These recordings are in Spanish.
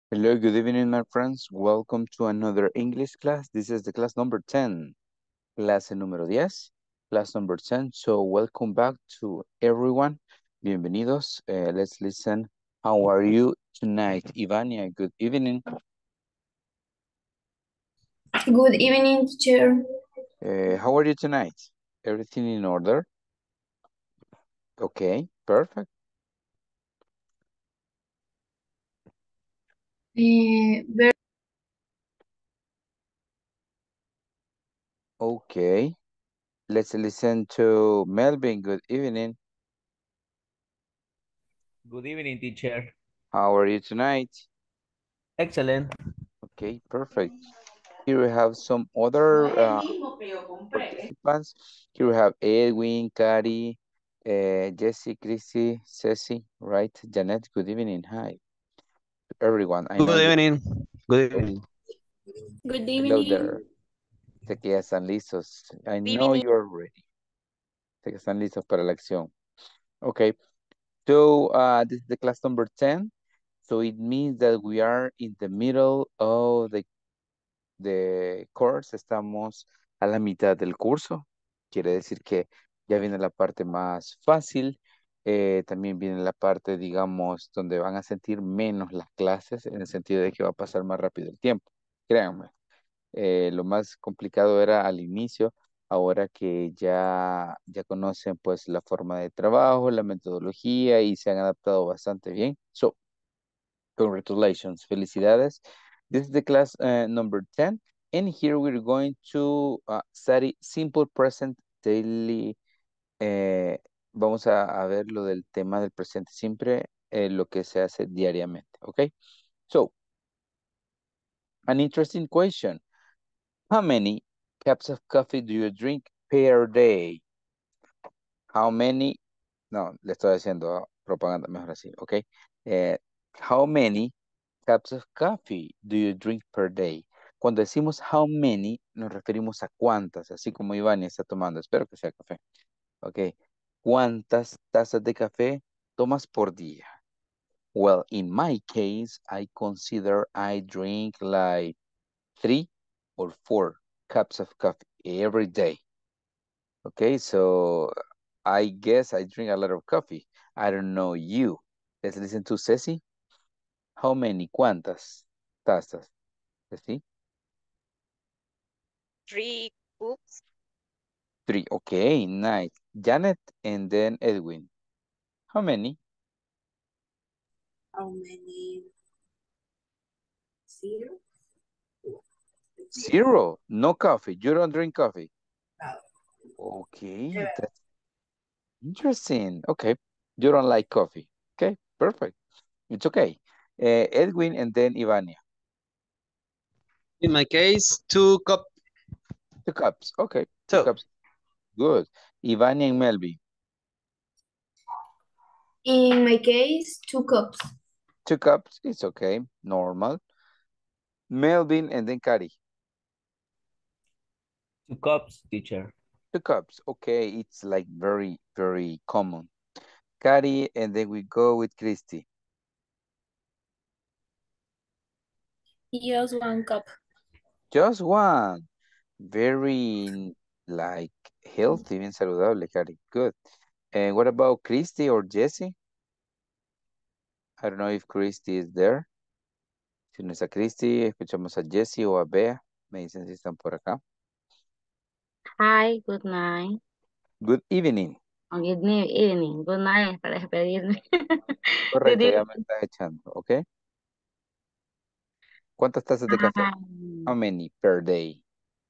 Hello, good evening, my friends. Welcome to another English class. This is the class number 10. Clase número 10, class number 10. So welcome back to everyone. Bienvenidos. Let's listen. How are you tonight? Ivania, good evening. Good evening, teacher. How are you tonight? Everything in order? Okay, perfect. Very Okay, let's listen to Melvin. Good evening. Good evening, teacher. How are you tonight? Excellent. Okay, perfect. Here we have some other participants. Here we have Edwin, Kari, Jesse, Chrissy, Ceci, right? Janet, good evening. Hi, everyone. I know Good you. evening. Good evening. good Hello evening. there. Sé que ya están listos. I Good know evening. you're ready. Sé que están listos para la acción. Okay, so this is the class number 10. So it means that we are in the middle of the course. Estamos a la mitad del curso. Quiere decir que ya viene la parte más fácil. También viene la parte, digamos, donde van a sentir menos las clases, en el sentido de que va a pasar más rápido el tiempo. Créanme, lo más complicado era al inicio, ahora que ya conocen pues la forma de trabajo, la metodología y se han adaptado bastante bien. So, congratulations, felicidades. This is the class number 10. And here we're going to study simple present daily. Vamos a ver lo del tema del presente siempre, lo que se hace diariamente, ¿ok? So, an interesting question. How many cups of coffee do you drink per day? How many? No, le estoy haciendo propaganda, mejor así, ¿ok? Eh, how many cups of coffee do you drink per day? Cuando decimos how many, nos referimos a cuántas, así como Iván está tomando. Espero que sea café. Ok. ¿Cuántas tazas de café tomas por día? Well, in my case, I consider I drink like 3 or 4 cups of coffee every day. Okay, so I guess I drink a lot of coffee. I don't know you. Let's listen to Ceci. How many? ¿Cuántas tazas? Ceci? 3 cups. 3. Okay, nice. Janet and then Edwin. How many? How many? Zero. 0. No coffee. You don't drink coffee. No. Okay, that's interesting. Okay, you don't like coffee. Okay, perfect. It's okay. Edwin and then Ivania. In my case, 2 cup. 2 cups. Okay, two So, cups. Good. Ivania and Melby. In my case, 2 cups. 2 cups. It's okay. Normal. Melvin and then Kari. 2 cups, teacher. 2 cups. Okay, it's like very, very common. Kari and then we go with Christy. Just 1 cup. Just one. Very like healthy, bien saludable, Kari. Good. And what about Christy or Jesse? I don't know if Christy is there. Si no está Christy, escuchamos a Jesse o a Bea. Me dicen si están por acá. Hi, good night. Good evening. O good evening. Good night para despedirme. Good Correcto, ya me evening. está echando, ¿ok? ¿Cuántas tazas de café? How many per day?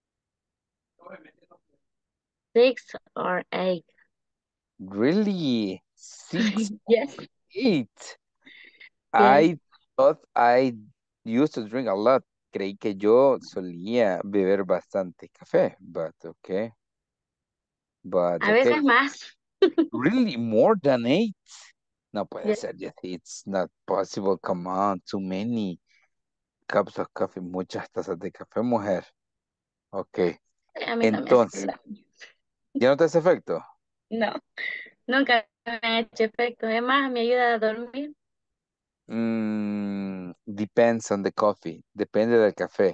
6 or 8. Really? 6 or Yes. 8? Yes. I thought I used to drink a lot. Creí que yo solía beber bastante café, but okay. But A okay. veces más. Really more than 8? No puede Yes. ser, Jessy. It's not possible. Come on, too many cups of coffee, muchas tazas de café, mujer. Ok. A mí no me hace Entonces, daño. ¿ya no te hace efecto? No, nunca me ha hecho efecto. Es más, me ayuda a dormir. Depends on the coffee. Depende del café.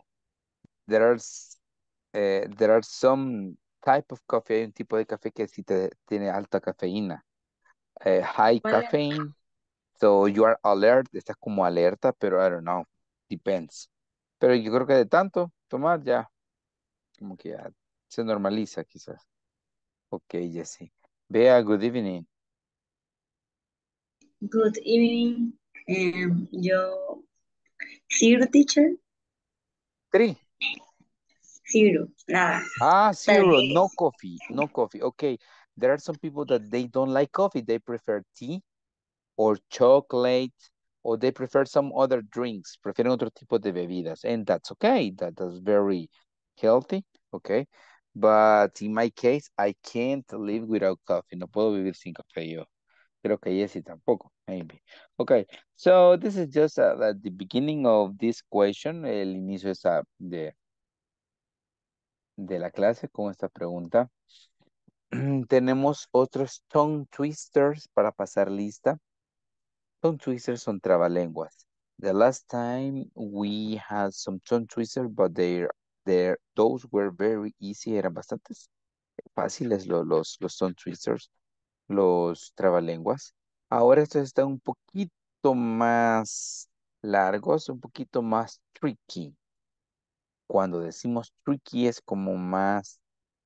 There are some type of coffee. Hay un tipo de café que sí tiene alta cafeína. High ¿Cuál es? caffeine. So you are alert. Estás como alerta, pero I don't know. Depends. Pero yo creo que de tanto tomar ya, como que ya se normaliza quizás. Ok, Jesse. Vea, good evening. Good evening. Yo, zero teacher, Three. zero, nada. Ah, zero. Tres. No coffee. No coffee. Okay. There are some people that they don't like coffee. They prefer tea or chocolate or they prefer some other drinks. Prefieren otro tipo de bebidas. And that's okay. That's very healthy. Okay. But in my case, I can't live without coffee. No puedo vivir sin café yo. Creo que Jessy tampoco, maybe. Okay, so this is just at the beginning of this question, el inicio de la clase con esta pregunta. Tenemos otros tongue twisters para pasar lista. Tongue twisters son trabalenguas. The last time we had some tongue twisters, but those were very easy, eran bastante fáciles los tongue twisters, los trabalenguas. Ahora estos están un poquito más largos, un poquito más tricky. Cuando decimos tricky es como más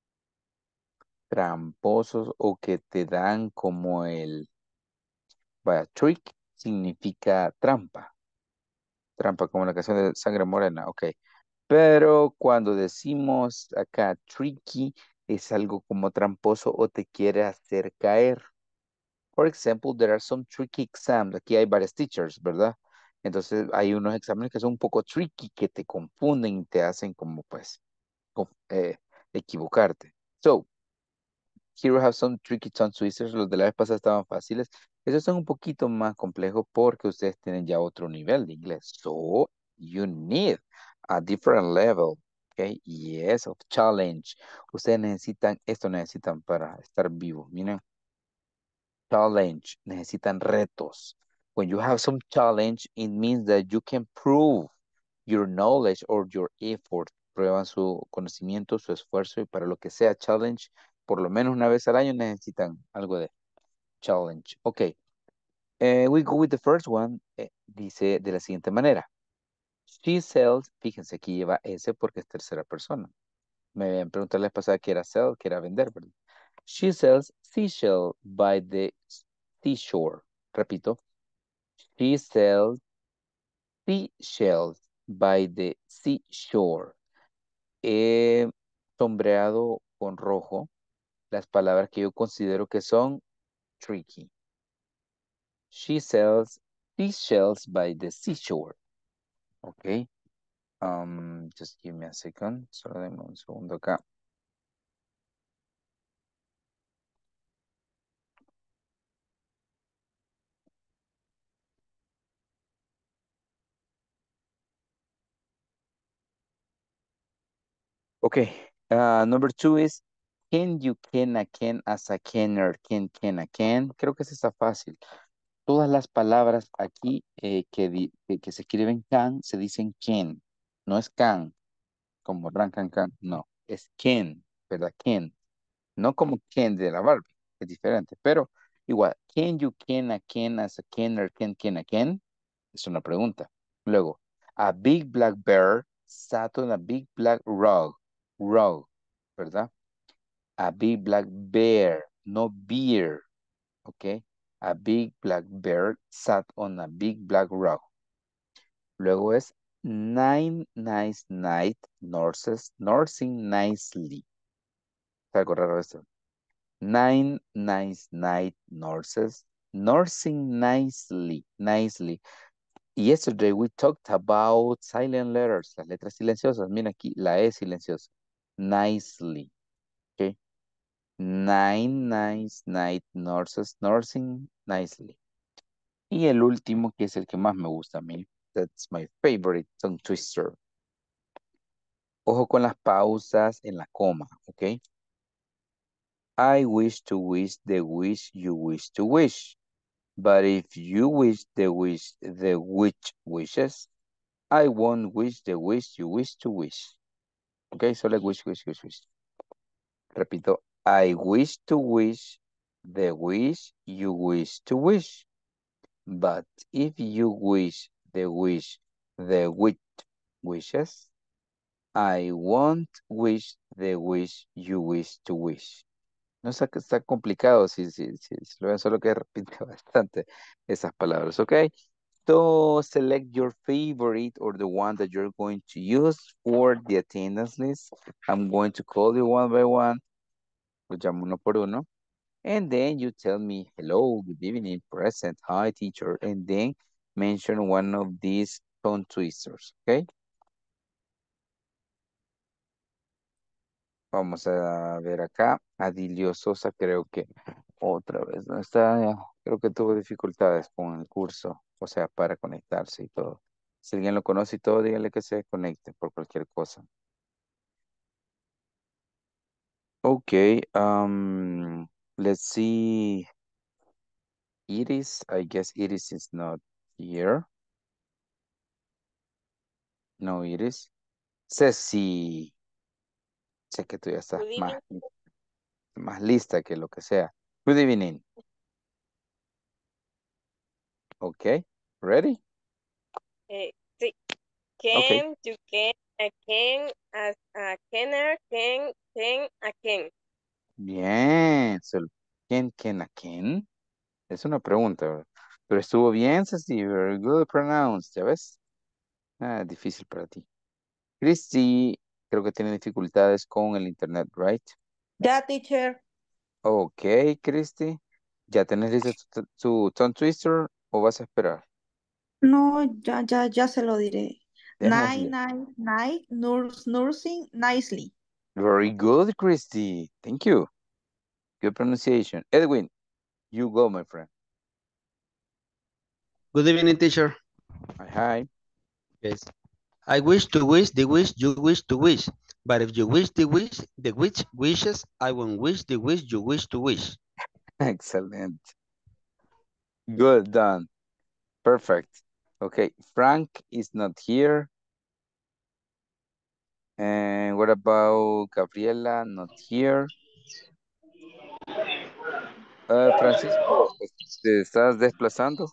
tramposos o que te dan como vaya, trick significa trampa. Trampa como la canción de Sangre Morena, ok. Pero cuando decimos acá tricky es algo como tramposo o te quiere hacer caer. For example, there are some tricky exams. Aquí hay varios teachers, ¿verdad? Entonces hay unos exámenes que son un poco tricky, que te confunden y te hacen como pues equivocarte. So, here we have some tricky tongue twisters. Los de la vez pasada estaban fáciles. Esos son un poquito más complejos porque ustedes tienen ya otro nivel de inglés. So, you need a different level. Okay, yes, of challenge. Ustedes necesitan para estar vivos. Miren, challenge, necesitan retos. When you have some challenge, it means that you can prove your knowledge or your effort. Prueban su conocimiento, su esfuerzo y para lo que sea challenge, por lo menos una vez al año necesitan algo de challenge. Ok, we go with the first one. Dice de la siguiente manera. She sells, fíjense aquí lleva S porque es tercera persona. Me habían preguntado la vez pasada que era sell, que era vender, ¿verdad? She sells seashell by the seashore. Repito. She sells seashells by the seashore. He sombreado con rojo las palabras que yo considero que son tricky. She sells seashells by the seashore. Ok. Just give me a second. Solo denme un segundo acá. Okay. Number 2 is can you can a can as a canner can a can. Creo que esa está fácil. Todas las palabras aquí que se escriben can se dicen can. No es can, como ran can. No, es can, ¿verdad? Can. No como Ken de la Barbie, es diferente, pero igual, can as a canner can a can? Es una pregunta. Luego, a big black bear sat on a big black rug, ¿verdad? A big black bear, no beer, ¿ok? A big black bear sat on a big black rug. Luego es nine nice night nurses nursing nicely. Está algo raro esto. Nine nice night nurses nursing nicely. Yesterday we talked about silent letters, las letras silenciosas. Mira aquí, la E silenciosa. Nicely. Okay. Nine nice night nurses nursing nicely. Y el último, que es el que más me gusta a mí. That's my favorite tongue twister. Ojo con las pausas en la coma, ¿ok? I wish to wish the wish you wish to wish. But if you wish the wish the witch wishes, I won't wish the wish you wish to wish. Okay, so like wish, wish, wish, wish. Repito, I wish to wish the wish you wish to wish. But if you wish the wish wishes, I won't wish the wish you wish to wish. No sé que está complicado si lo ven, solo que repite bastante esas palabras, ¿ok? So select your favorite or the one that you're going to use for the attendance list. I'm going to call you one by one. Lo llamo uno por uno. And then you tell me, hello, good evening, present, hi, teacher. And then mention one of these tongue twisters, ¿ok? Vamos a ver acá. Adilio Sosa, creo que otra vez no está. Creo que tuvo dificultades con el curso, o sea, para conectarse y todo. Si alguien lo conoce y todo, dígale que se conecte por cualquier cosa. Okay, let's see. Iris, I guess Iris is not here. No, Iris. Ceci, sé que tú ya estás Good evening. más lista que lo que sea. Good evening. Okay, ready? Sí. Okay. Can, you can, a can, as a canner, can, a can. Bien. So, ¿quién, a quién? Es una pregunta, ¿verdad? Pero estuvo bien, Ceci. Very good pronounced, ¿ya ves? Ah, difícil para ti. Christy, creo que tiene dificultades con el internet, right? Ya, teacher. Ok, Christy. ¿Ya tenés listo tu tongue twister o vas a esperar? No, ya se lo diré. Démosle. Nursing nicely. Very good, Christy. Thank you. Good pronunciation. Edwin, you go, my friend. Good evening, teacher. Hi, hi. Yes. I wish to wish the wish you wish to wish. But if you wish the wish wishes, I won't wish the wish you wish to wish. Excellent. Good, done. Perfect. Okay, Frank is not here. And what about Gabriela? Not here. Francisco, ¿te estás desplazando?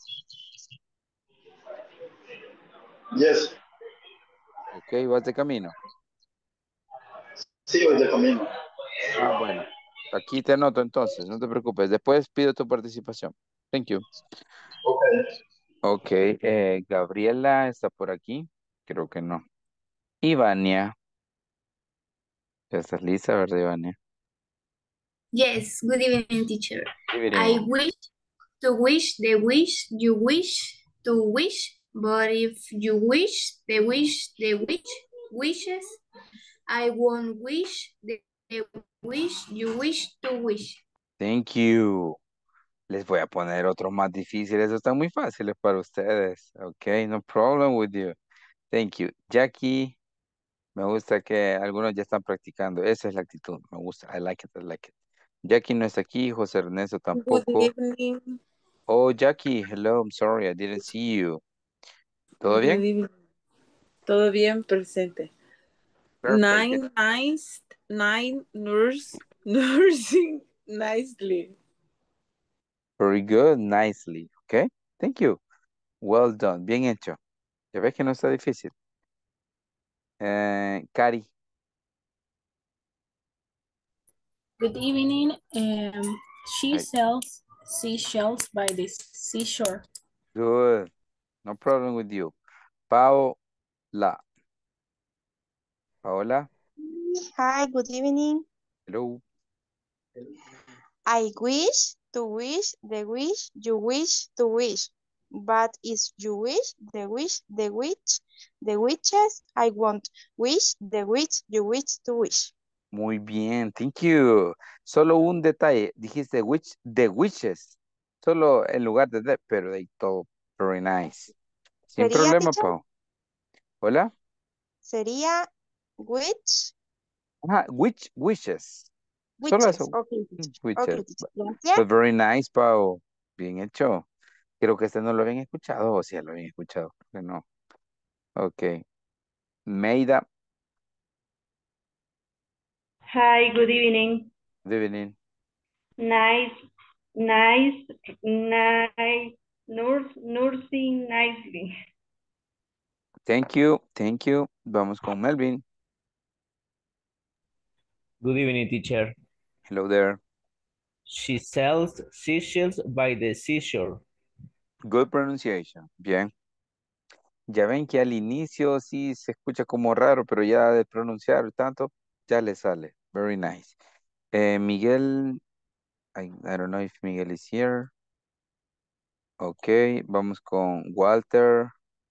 Yes, Ok, vas de camino. sí, voy de camino. Ah, bueno. Aquí te anoto entonces, no te preocupes. Después pido tu participación. Thank you. Okay. Ok, Gabriela está por aquí. Creo que no. Ivania. ¿Ya estás lista, verdad, Ivania? Yes, good evening, teacher. Good I evening. wish to wish the wish you wish to wish, but if you wish the wish wishes, I won't wish the wish you wish to wish. Thank you. Les voy a poner otros más difíciles. Estos están muy fáciles para ustedes. Ok, no problem with you. Thank you. Jackie, me gusta que algunos ya están practicando. Esa es la actitud. Me gusta. I like it, I like it. Jackie no está aquí. José Ernesto Good tampoco. evening. Oh, Jackie, hello. I'm sorry. I didn't see you. ¿Todo Good bien? evening. Todo bien, presente. Perfect. Nursing nicely. Very good. Nicely. Okay. Thank you. Well done. Bien hecho. Ya ves que no está difícil. Cari. Good evening. She Hi. sells seashells by the seashore. Good. No problem with you. Paola. Paola. Hi, good evening. Hello. I wish to wish the wish you wish to wish. But if you wish the wishes, I won't wish the wish you wish to wish. Muy bien. Thank you. Solo un detalle. Dijiste the witches. Solo en lugar de the, pero de todo. Very nice. Sin ¿Sería, problema, teacher? Pau. Hola. Sería which Ajá, which wishes. Solo witches. eso. Okay, teacher. Okay, Witches. teacher. Gracias. But very nice, Pau. Bien hecho. Creo que este no lo habían escuchado, o sí lo habían escuchado. Creo que no. Ok. Meida, Hi, good evening. good evening. Nice, nice, nice, nursing nicely. Thank you, thank you. Vamos con Melvin. Good evening, teacher. Hello there. She sells seashells by the seashore. Good pronunciation. Bien. Ya ven que al inicio sí se escucha como raro, pero ya de pronunciar tanto, ya le sale. Very nice. Miguel, I don't know if Miguel is here. Ok, vamos con Walter.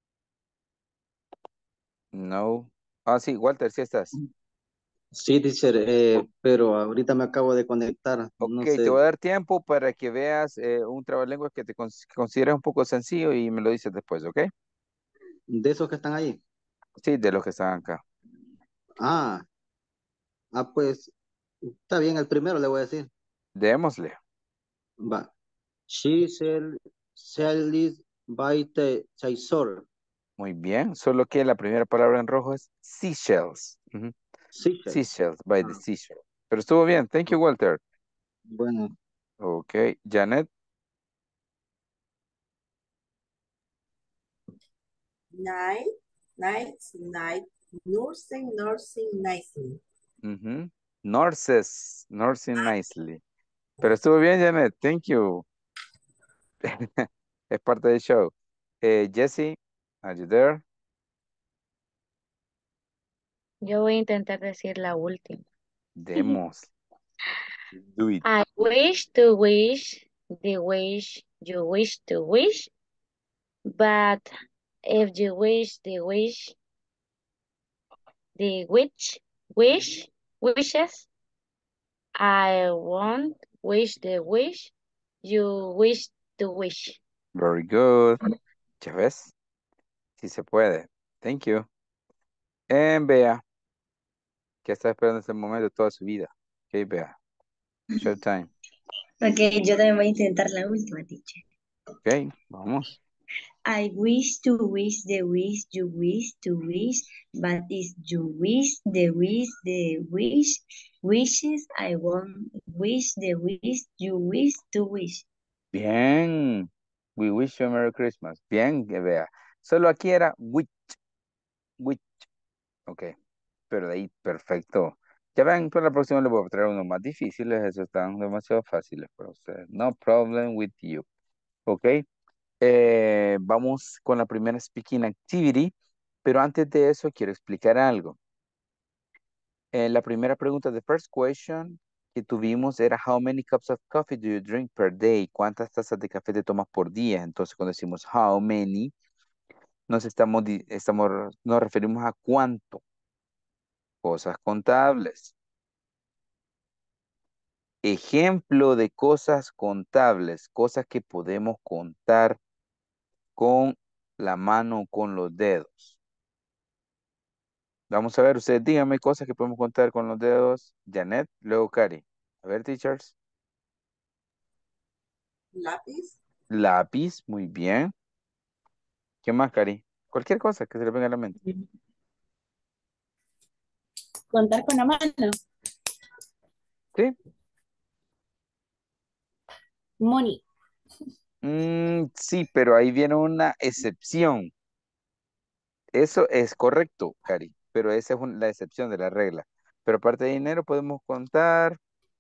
No. Ah, sí, Walter, sí estás. Sí, teacher, pero ahorita me acabo de conectar, Ok, no te sé, voy a dar tiempo para que veas un trabalenguas que que consideres un poco sencillo y me lo dices después, ¿ok? de esos que están ahí. Sí, de los que están acá. Ah, pues, está bien, el primero le voy a decir. Démosle. Va. She sells by the seashore. Muy bien, solo que la primera palabra en rojo es seashells. Ujú. Seashells. Seashells by the Ah, seashore. Pero estuvo bien, thank you, Walter. bueno, Ok, Janet, Night, night, nursing nicely. ujú. Nurses, nursing nicely. Pero estuvo bien, Janet, thank you. Es parte del show. Jessie, are you there? Yo voy a intentar decir la última. Demos. Do it. I wish to wish the wish you wish to wish, but if you wish the wishes, I won't wish the wish you wish to wish. Very good. ¿Ya ves? Sí se puede. Thank you. Bea, que está esperando este momento toda su vida. Ok, Bea. Showtime. Ok, yo también voy a intentar la última, teacher. Ok, vamos. I wish to wish the wish you wish to wish, but if you wish the wishes, I won't wish the wish you wish to wish. Bien. We wish you a Merry Christmas. Bien, que Bea. Solo aquí era which. Ok, pero de ahí, perfecto. Ya ven, para la próxima les voy a traer unos más difíciles. Esos están demasiado fáciles para ustedes. No problem with you. Ok. Vamos con la primera speaking activity, pero antes de eso quiero explicar algo. La primera pregunta, the first question que tuvimos era how many cups of coffee do you drink per day? ¿Cuántas tazas de café te tomas por día? Entonces cuando decimos how many, nos referimos a cuánto, cosas contables. Ejemplo de cosas contables, cosas que podemos contar con la mano o con los dedos. Vamos a ver, ustedes díganme cosas que podemos contar con los dedos. Janet, luego Cari. A ver, teachers. Lápiz, Lápiz, muy bien. ¿Qué más, Cari? Cualquier cosa que se le venga a la mente. Contar con la mano. ¿Sí? Money. Sí, pero ahí viene una excepción. Eso es correcto, Cari, pero esa es la excepción de la regla. Pero aparte de dinero podemos contar,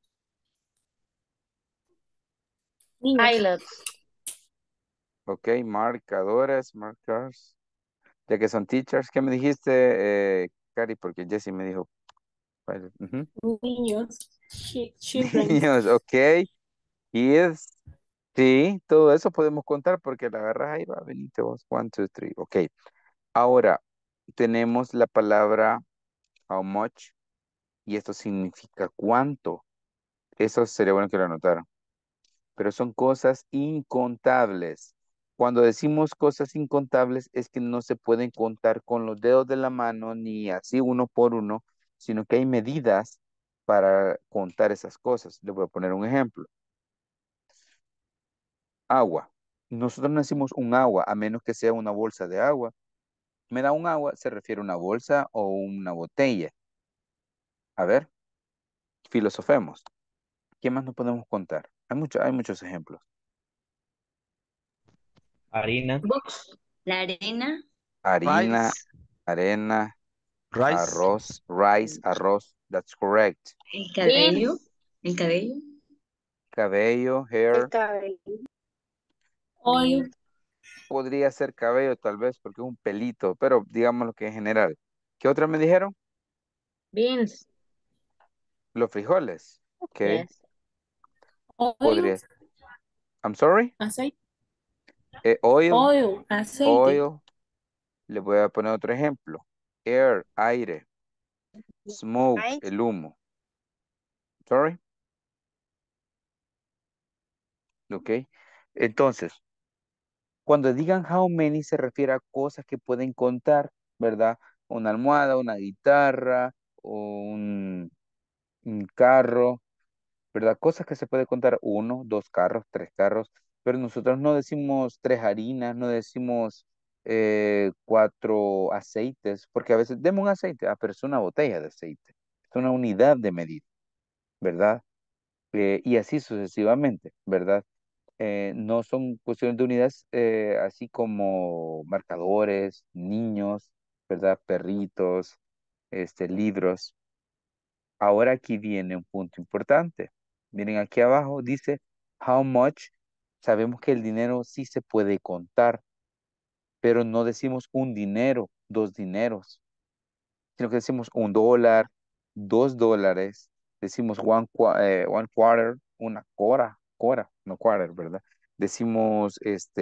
Niños. Pilots. ok, marcers, ya que son teachers. ¿Qué me dijiste, Cari? Porque Jessie me dijo. Ujú. Niños. Children. Niños, ok. Kids, sí, todo eso podemos contar porque la agarras ahí va, venite vos, one, two, three, ok. Ahora, tenemos la palabra how much y esto significa cuánto. Eso sería bueno que lo anotaran. Pero son cosas incontables. Cuando decimos cosas incontables es que no se pueden contar con los dedos de la mano ni así uno por uno, sino que hay medidas para contar esas cosas. Les voy a poner un ejemplo. Agua. Nosotros no decimos un agua a menos que sea una bolsa de agua. me da un agua, se refiere a una bolsa o una botella. A ver, filosofemos. ¿Qué más nos podemos contar? Hay muchos ejemplos. Harina. Books. La arena. Harina, Rice. arena, Rice. arroz, rice, arroz. That's correct. El cabello. El cabello. Cabello, El hair. cabello. Oil. Podría ser cabello tal vez porque es un pelito, pero digamos lo que en general. ¿Qué otra me dijeron? Beans. Los frijoles. Ok, Yes. Oil. podría. I'm sorry. Aceite. Oil, Oil. Aceite. oil. Le voy a poner otro ejemplo. Air, aire. Smoke, Right. el humo. Sorry. Ok. Entonces, cuando digan how many se refiere a cosas que pueden contar, ¿verdad? Una almohada, una guitarra, o un carro, ¿verdad? Cosas que se puede contar uno, dos carros, tres carros, pero nosotros no decimos tres harinas, no decimos cuatro aceites, porque a veces demos un aceite, pero es una botella de aceite, es una unidad de medida, ¿verdad? Y así sucesivamente, ¿verdad? No son cuestiones de unidades así como marcadores, niños, ¿verdad? Perritos, libros. Ahora aquí viene un punto importante. Miren aquí abajo dice how much. Sabemos que el dinero sí se puede contar, pero no decimos un dinero, dos dineros, sino que decimos un dólar, dos dólares, decimos one quarter, una cora, no quarter, ¿verdad? Decimos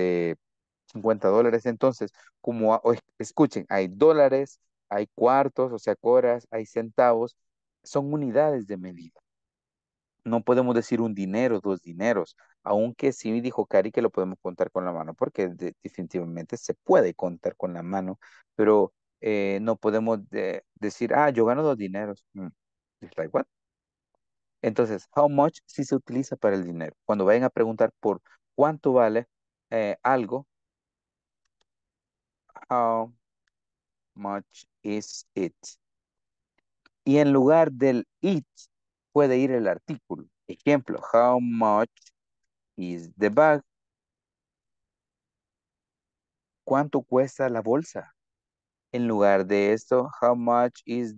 $50. Entonces, escuchen, hay dólares, hay cuartos, o sea, coras, hay centavos, son unidades de medida. No podemos decir un dinero, dos dineros, aunque sí dijo Cari que lo podemos contar con la mano, porque definitivamente se puede contar con la mano, pero no podemos decir, yo gano dos dineros. It's like, what? Entonces, how much sí se utiliza para el dinero. Cuando vayan a preguntar por cuánto vale algo, how much is it? Y en lugar del it, puede ir el artículo. Ejemplo, how much is the bag? ¿Cuánto cuesta la bolsa? En lugar de esto, how much is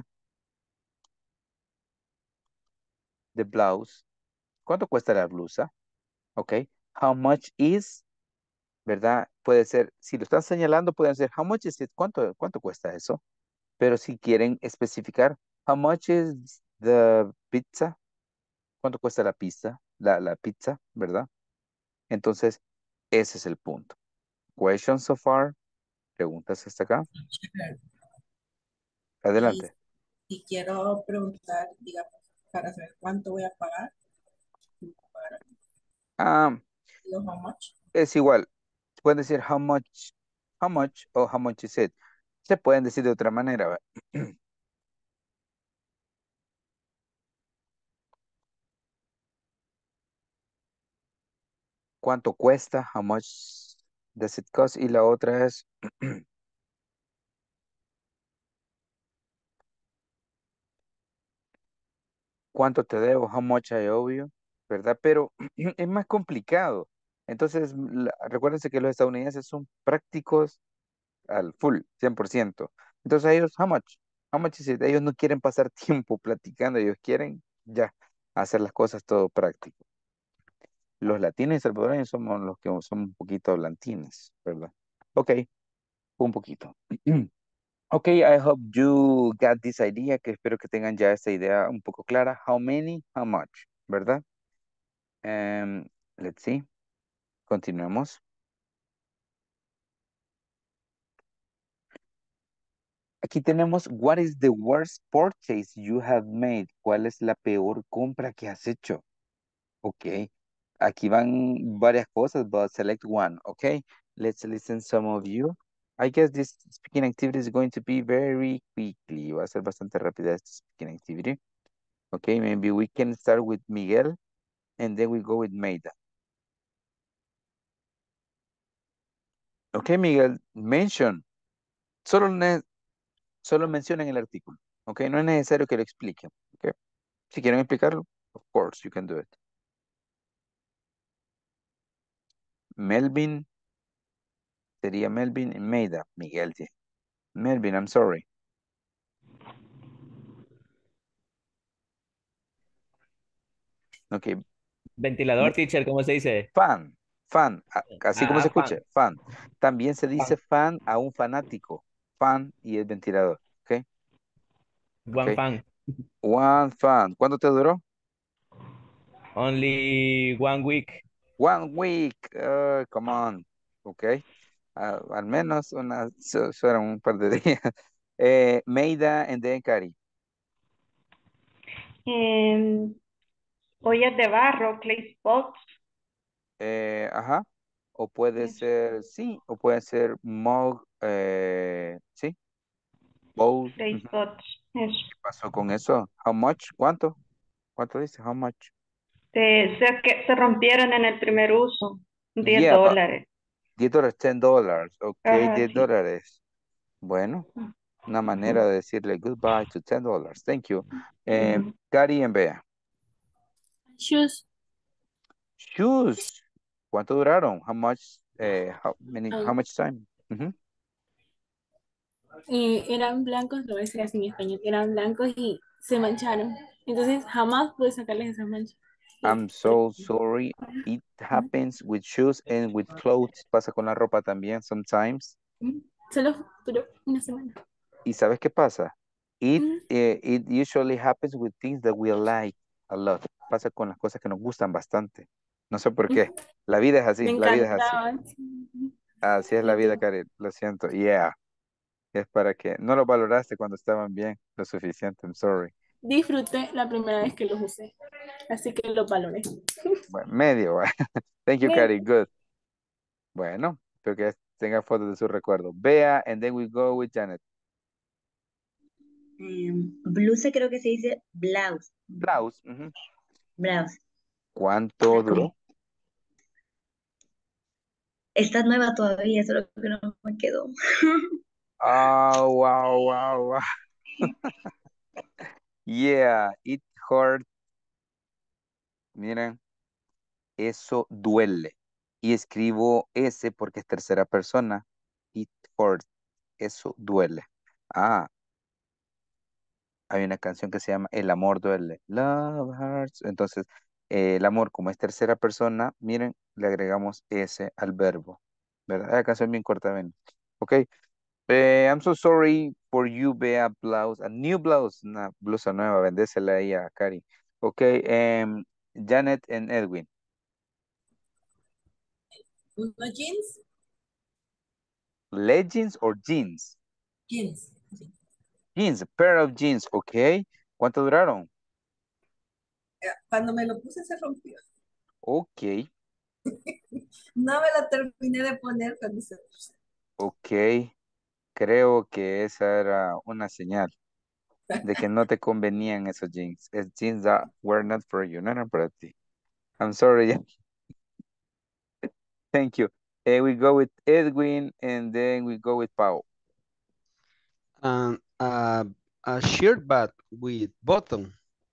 the blouse? ¿Cuánto cuesta la blusa? Ok. How much is, ¿verdad? Puede ser, si lo están señalando, pueden ser, how much is it? ¿Cuánto cuesta eso? Pero si quieren especificar, how much is the pizza? ¿Cuánto cuesta la pizza? La pizza, ¿verdad? Entonces, ese es el punto. Questions so far? ¿Preguntas hasta acá? Y Adelante. si quiero preguntar, digamos, para saber cuánto voy a pagar, Ah, digo how much. es igual. Pueden decir how much o how much is it. Se pueden decir de otra manera. ¿Va? ¿Cuánto cuesta? How much does it cost? Y la otra es ¿cuánto te debo? How much I owe you, ¿verdad? Pero es más complicado. Entonces, recuérdense que los estadounidenses son prácticos al full, 100%. Entonces ellos, how much is it? Ellos no quieren pasar tiempo platicando, ellos quieren ya hacer las cosas todo práctico. Los latinos y salvadoreños somos los que somos un poquito hablantines, ¿verdad? Ok, un poquito. Ok, I hope you got this idea, que espero que tengan ya esta idea un poco clara. How many, how much, ¿verdad? Let's see. Continuemos. Aquí tenemos, what is the worst purchase you have made? ¿Cuál es la peor compra que has hecho? Ok. Aquí van varias cosas, but select one, okay? Let's listen some of you. I guess this speaking activity is going to be very quickly. Va a ser bastante rápida esta speaking activity. Okay, maybe we can start with Miguel and then we go with Maida. Okay, Miguel, mention Solo, solo mencionen el artículo. Ok, no es necesario que lo expliquen. Ok, si quieren explicarlo, of course, you can do it. Melvin, sería Melvin y Maida. Miguel, sí. Melvin, I'm sorry. Ok, Ventilador, teacher, ¿cómo se dice? fan, así como se escucha, Fan. fan. También se dice Fan. fan a un fanático, fan y el ventilador, ¿ok? One Ok. fan. One fan. ¿Cuánto te duró? Only 1 week. 1 week. Come on. Ok. Al menos fueron un par de días. Meida and then Cari. Ollas de barro, clay pots, Ajá. O puede yes, ser, sí, o puede ser mug, sí, bowl. clay Ujú. pots, eso. ¿Qué pasó con eso? How much? ¿Cuánto? ¿Cuánto dice? How much? Se rompieron en el primer uso, 10 Yeah, but dólares. $10, $10. Ok, Ajá, sí. $10. Bueno, una manera de decirle goodbye to $10. Thank you. Ujú. Cari and Bea. Shoes. Shoes. ¿Cuánto duraron? How much, how um, much time? Ujú. Eran blancos, lo voy a decir así en español, eran blancos y se mancharon. Entonces jamás pude sacarles esas manchas. I'm so sorry. It happens with shoes and with clothes. Pasa con la ropa también sometimes. Solo duró una semana. ¿Y sabes qué pasa? It, Mm, it usually happens with things that we like a lot. Pasa con las cosas que nos gustan bastante. No sé por qué. La vida es así, Me la vida es así. encantaban. Sí. Así es la vida, Entonces, Karen. Lo siento. Yeah. Es para que no lo valoraste cuando estaban bien lo suficiente. I'm sorry. disfruté la primera vez que los usé. Así que los valoré. Bueno, medio. Thank you, Karen. Good. Bueno, espero que tenga fotos de su recuerdo. Bea, and then we go with Janet. Blusa creo que se dice blouse. Blouse. Ujú. Blouse. ¿Cuánto duró? Está nueva todavía, solo que no me quedó. Oh, wow, wow, wow. Yeah, it hurt. Miren, eso duele. Y escribo S porque es tercera persona. It hurt. Eso duele. Ah, hay una canción que se llama El amor duele. Love hurts. Entonces, el amor, como es tercera persona, miren, le agregamos S al verbo. ¿Verdad? La canción bien corta, ven. Ok. I'm so sorry for you, Bea Blouse. A new blouse, una blusa nueva. Vendésela ahí a Cari. Ok. Janet and Edwin. ¿Unos jeans? Leggings or jeans? Jeans. Sí. Jeans, a pair of jeans. Ok. ¿Cuánto duraron? Cuando me lo puse se rompió. Ok. No me lo terminé de poner cuando se puso. Ok. Creo que esa era una señal de que no te convenían esos jeans. Es jeans that were not for you, no eran para ti. I'm sorry. Thank you. We go with Edwin and then we go with Pau. And a shirt but with button.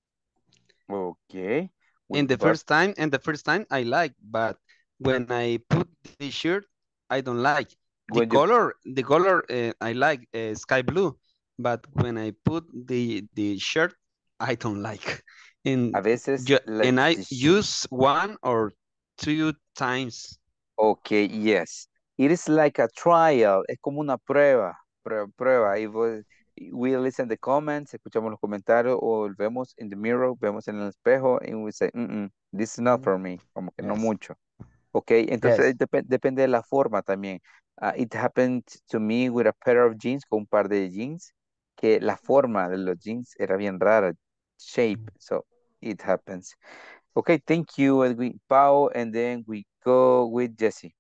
Okay. And With but the first time I like, but when I put the shirt, I don't like. when you The color I like sky blue, but when I put the shirt, I don't like. a And veces and I use one or two times. okay, yes. It is like a trial. Es como una prueba, prueba. Y we listen the comments, escuchamos los comentarios o vemos in the mirror, vemos en el espejo and we say, this is not for me. Como que no Yes. mucho. Ok, entonces depende de la forma también. It happened to me with a pair of jeans, con un par de jeans, que la forma de los jeans era bien rara, shape, so it happens. Okay, thank you, Edwin. Pau, and then we go with Jesse.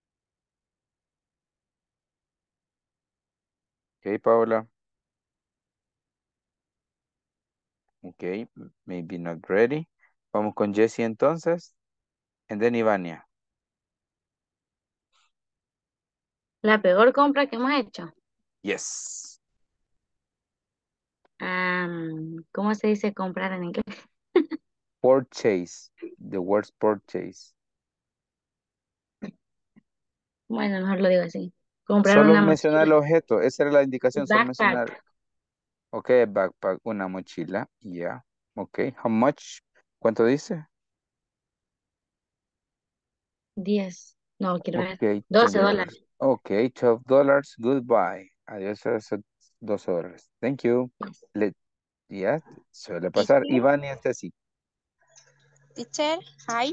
Okay, Paula. Okay, maybe not ready. Vamos con Jesse entonces, and then Ivania. La peor compra que hemos hecho. Yes. ¿Cómo se dice comprar en inglés? Purchase. The word purchase. Bueno, mejor lo digo así. Comprar Solo una mencionar el mochila. objeto. Esa era la indicación. Solo mencionar. Backpack. Ok, backpack. Una mochila. Yeah. Ok. How much? ¿Cuánto dice? 10. No, quiero ver. Ok, $12. $10. Ok, $12. Goodbye. Adiós a esos $12. Thank you. Yes. Ya, suele pasar. Teacher, Iván y Ceci. teacher, hi.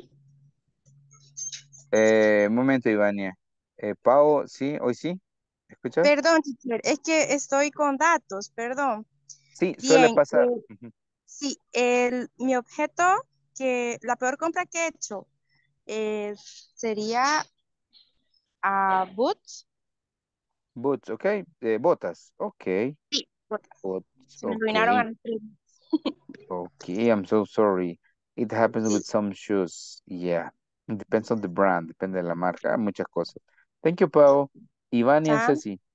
Un momento, Ivania. Pau, ¿sí? ¿Hoy sí? ¿Escuchas? Perdón, teacher, es que estoy con datos, perdón. Sí, suele Bien, pasar. Ujú. sí, mi objeto, la peor compra que he hecho sería boots. Boots, ok. Botas, ok. Sí, botas. Boots, Se me ok. arruinaron a los 3 días. Okay, I'm so sorry. It happens with some shoes. Yeah. It depends on the brand, depende de la marca, muchas cosas. Thank you, Pau. Iván y Chao. Ceci.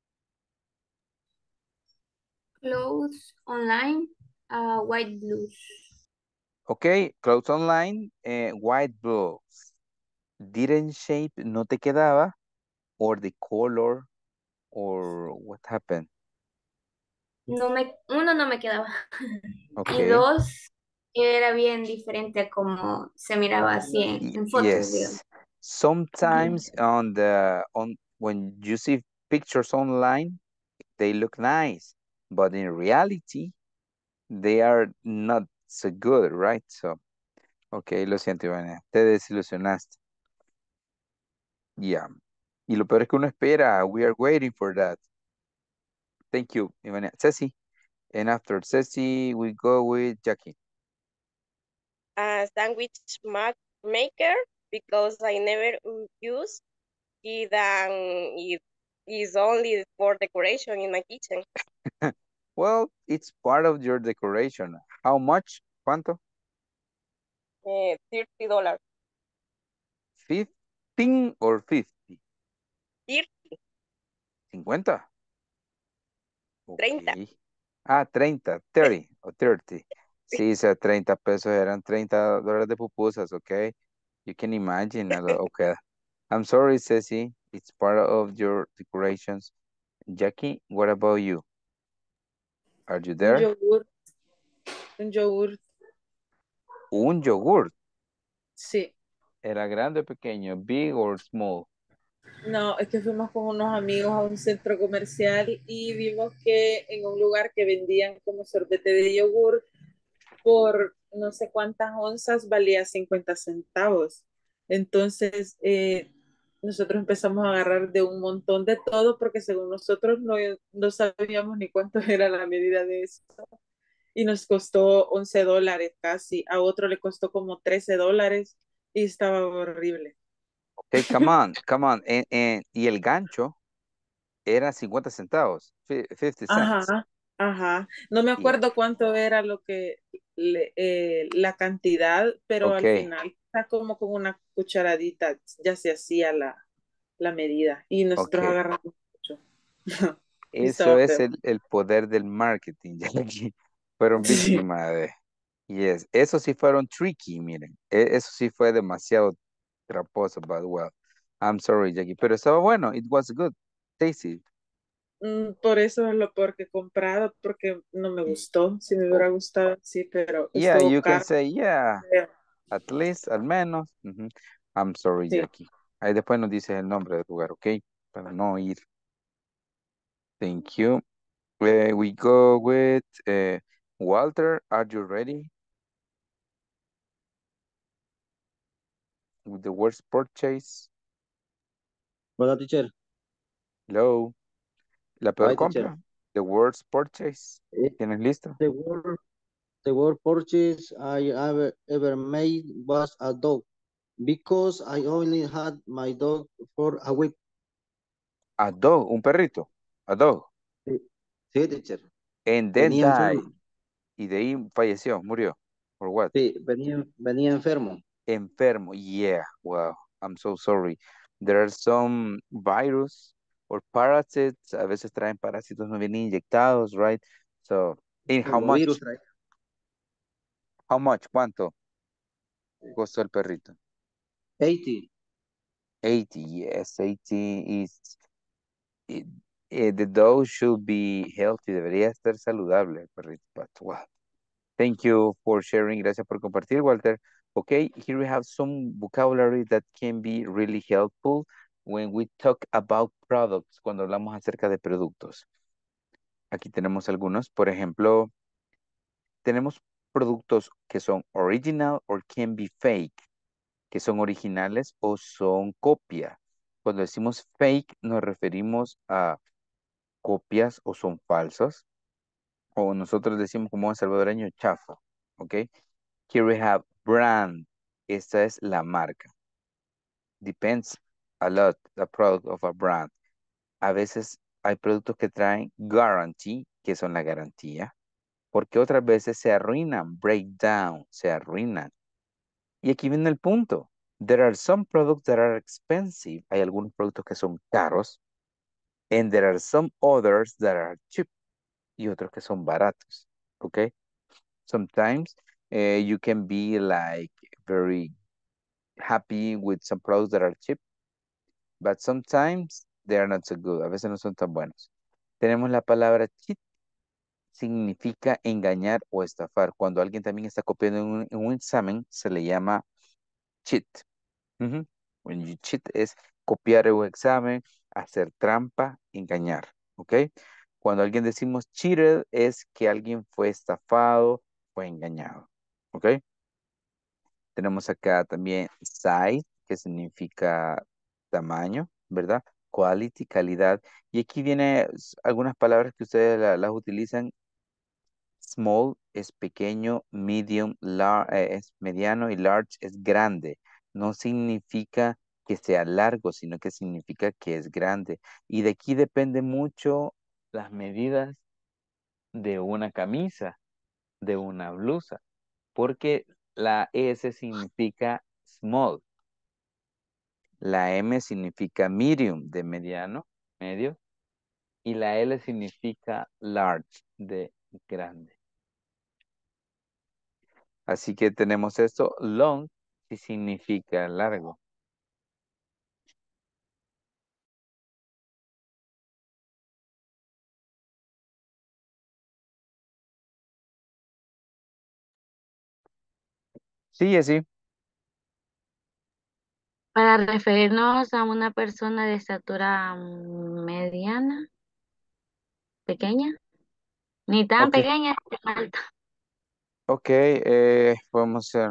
Clothes online, white blues. Ok, clothes online, white blues. Didn't shape, no te quedaba, or the color, or what happened? Uno no me quedaba. Y Ok. dos, era bien diferente a como se miraba así en fotos, digamos. Yes. Sometimes when you see pictures online, they look nice, but in reality, they are not so good, right? So, ok, lo siento, Ivana, te desilusionaste. Yeah. Y lo peor es que uno espera, we are waiting for that. Thank you, Ivana. Ceci, and after Ceci, we go with Jackie. A sandwich maker because I never use it and it is only for decoration in my kitchen. Well, it's part of your decoration. How much? ¿Cuánto? $30. 15 or 50? 30. 50. 30. Ok. Ah, 30, 30 o 30. Sí, o sea, 30 pesos eran $30 de pupusas, ok. You can imagine. Okay. I'm sorry, Ceci. It's part of your decorations. Jackie, what about you? Are you Un there? yogur. Un yogur. Un yogurt. Sí. ¿Era grande o pequeño? Big or small? No, es que fuimos con unos amigos a un centro comercial y vimos que en un lugar que vendían como sorbete de yogur por no sé cuántas onzas valía 50 centavos. Entonces, nosotros empezamos a agarrar de un montón de todo porque según nosotros no sabíamos ni cuánto era la medida de eso. Y nos costó $11 casi. A otro le costó como $13 y estaba horrible. Ok, come on, come on. Y el gancho era 50 centavos, 50 cents. Ajá, ajá. No me Yeah. acuerdo cuánto era la cantidad, pero Ok, al final está como con una cucharadita ya se hacía la medida y nosotros ok. agarramos mucho. Y Eso estaba es feo. el poder del marketing. Jackie. Fueron Sí. víctimas de... Yes, eso sí fueron tricky, miren. Eso sí fue demasiado traposo, but well, I'm sorry, Jackie. Pero estaba bueno, it was good, tasty. Por eso es lo peor que he comprado, porque no me Y- gustó. Si me oh, hubiera gustado, sí, pero yeah, estuvo you can caro. say, yeah, Feo. at least, al menos. Ujú. I'm sorry, Sí. Jackie. Ahí después nos dices el nombre del lugar, ¿ok? Para no ir. Thank you. We go with Walter. Are you ready with the words purchase? Hola, teacher. Hello. La peor Hi, teacher. compra. The words purchase. Eh, ¿Tienes listo? The word purchase I ever made was a dog because I only had my dog for a week. A dog, un perrito. A dog. Sí, sí, teacher. And then Venía died. enfermo. Y de ahí falleció, murió. Or what? Sí, venía enfermo. Enfermo. Yeah. Wow. I'm so sorry. There are some virus Or parasites, a veces traen parásitos no bien inyectados, right? So, in how Como virus much? trae. How much? ¿Cuánto costó el perrito? 80. 80, yes, 80 is, it, the dog should be healthy, debería estar saludable el perrito, but wow. Thank you for sharing, gracias por compartir, Walter. Okay, here we have some vocabulary that can be really helpful when we talk about products, cuando hablamos acerca de productos. Aquí tenemos algunos, por ejemplo, tenemos productos que son original or can be fake, que son originales o son copia. Cuando decimos fake nos referimos a copias o son falsos, o nosotros decimos como buen salvadoreño chafa, ¿ok? Here we have brand, esta es la marca. Depends a lot the product of a brand. A veces hay productos que traen guarantee, que son la garantía, porque otras veces se arruinan, break down, se arruinan. Y aquí viene el punto. There are some products that are expensive. Hay algunos productos que son caros. And there are some others that are cheap. Y otros que son baratos. Okay? Sometimes you can be like very happy with some products that are cheap. But sometimes they are not so good. A veces no son tan buenos. Tenemos la palabra cheat. Significa engañar o estafar. Cuando alguien también está copiando en un examen, se le llama cheat. When you cheat es copiar un examen, hacer trampa, engañar, ¿ok? Cuando alguien decimos cheated es que alguien fue estafado, fue engañado, ¿ok? Tenemos acá también size, que significa tamaño, ¿verdad? Quality, calidad. Y aquí viene algunas palabras que ustedes las utilizan. Small es pequeño, medium es mediano y large es grande. No significa que sea largo, sino que significa que es grande. Y de aquí depende mucho las medidas de una camisa, de una blusa, porque la S significa small, la M significa medium, de mediano, medio, y la L significa large, de grande. Así que tenemos esto, long, si significa largo. Sí, así. Para referirnos a una persona de estatura mediana, pequeña, ni tan Ok, pequeña ni tan alta. ok, podemos hacer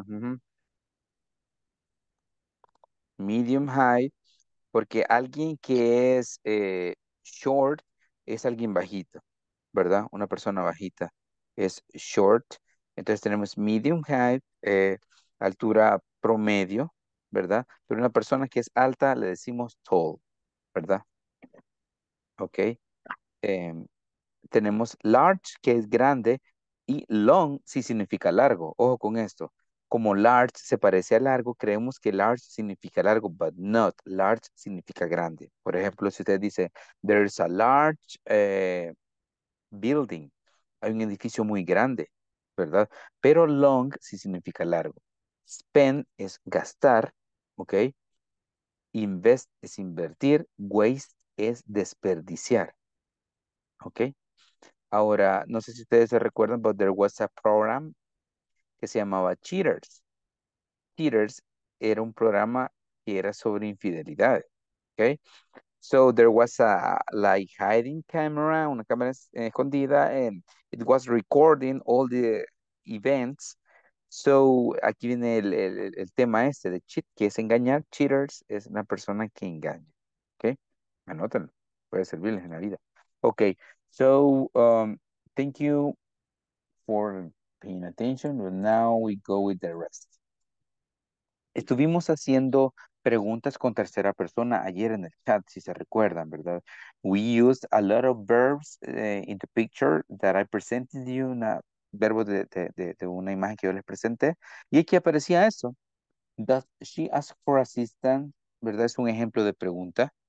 medium height, porque alguien que es short es alguien bajito, ¿verdad? Una persona bajita es short. Entonces tenemos medium height, altura promedio, ¿verdad? Pero una persona que es alta le decimos tall, ¿verdad? Ok. Em, tenemos large, que es grande, y long sí significa largo. Ojo con esto. Como large se parece a largo, creemos que large significa largo, but not. Large significa grande. Por ejemplo, si usted dice, there's a large building. Hay un edificio muy grande, ¿verdad? Pero long sí significa largo. Spend es gastar, ¿ok? Invest es invertir. Waste es desperdiciar, ¿ok? Ahora, no sé si ustedes se recuerdan, but there was a program que se llamaba Cheaters. Cheaters era un programa que era sobre infidelidad. Okay? So there was a like hiding camera, una cámara escondida, and it was recording all the events. So aquí viene el tema este de cheat, que es engañar. Cheaters es una persona que engaña. Okay? Anótenlo. Puede servirles en la vida. Okay. So, thank you for paying attention, but now we go with the rest. Estuvimos haciendo preguntas con tercera persona ayer en el chat, si se recuerdan, ¿verdad? We used a lot of verbs in the picture that I presented you, verbos de una imagen que yo les presenté, y aquí aparecía eso. Does she ask for assistance? ¿Verdad? Es un ejemplo de pregunta.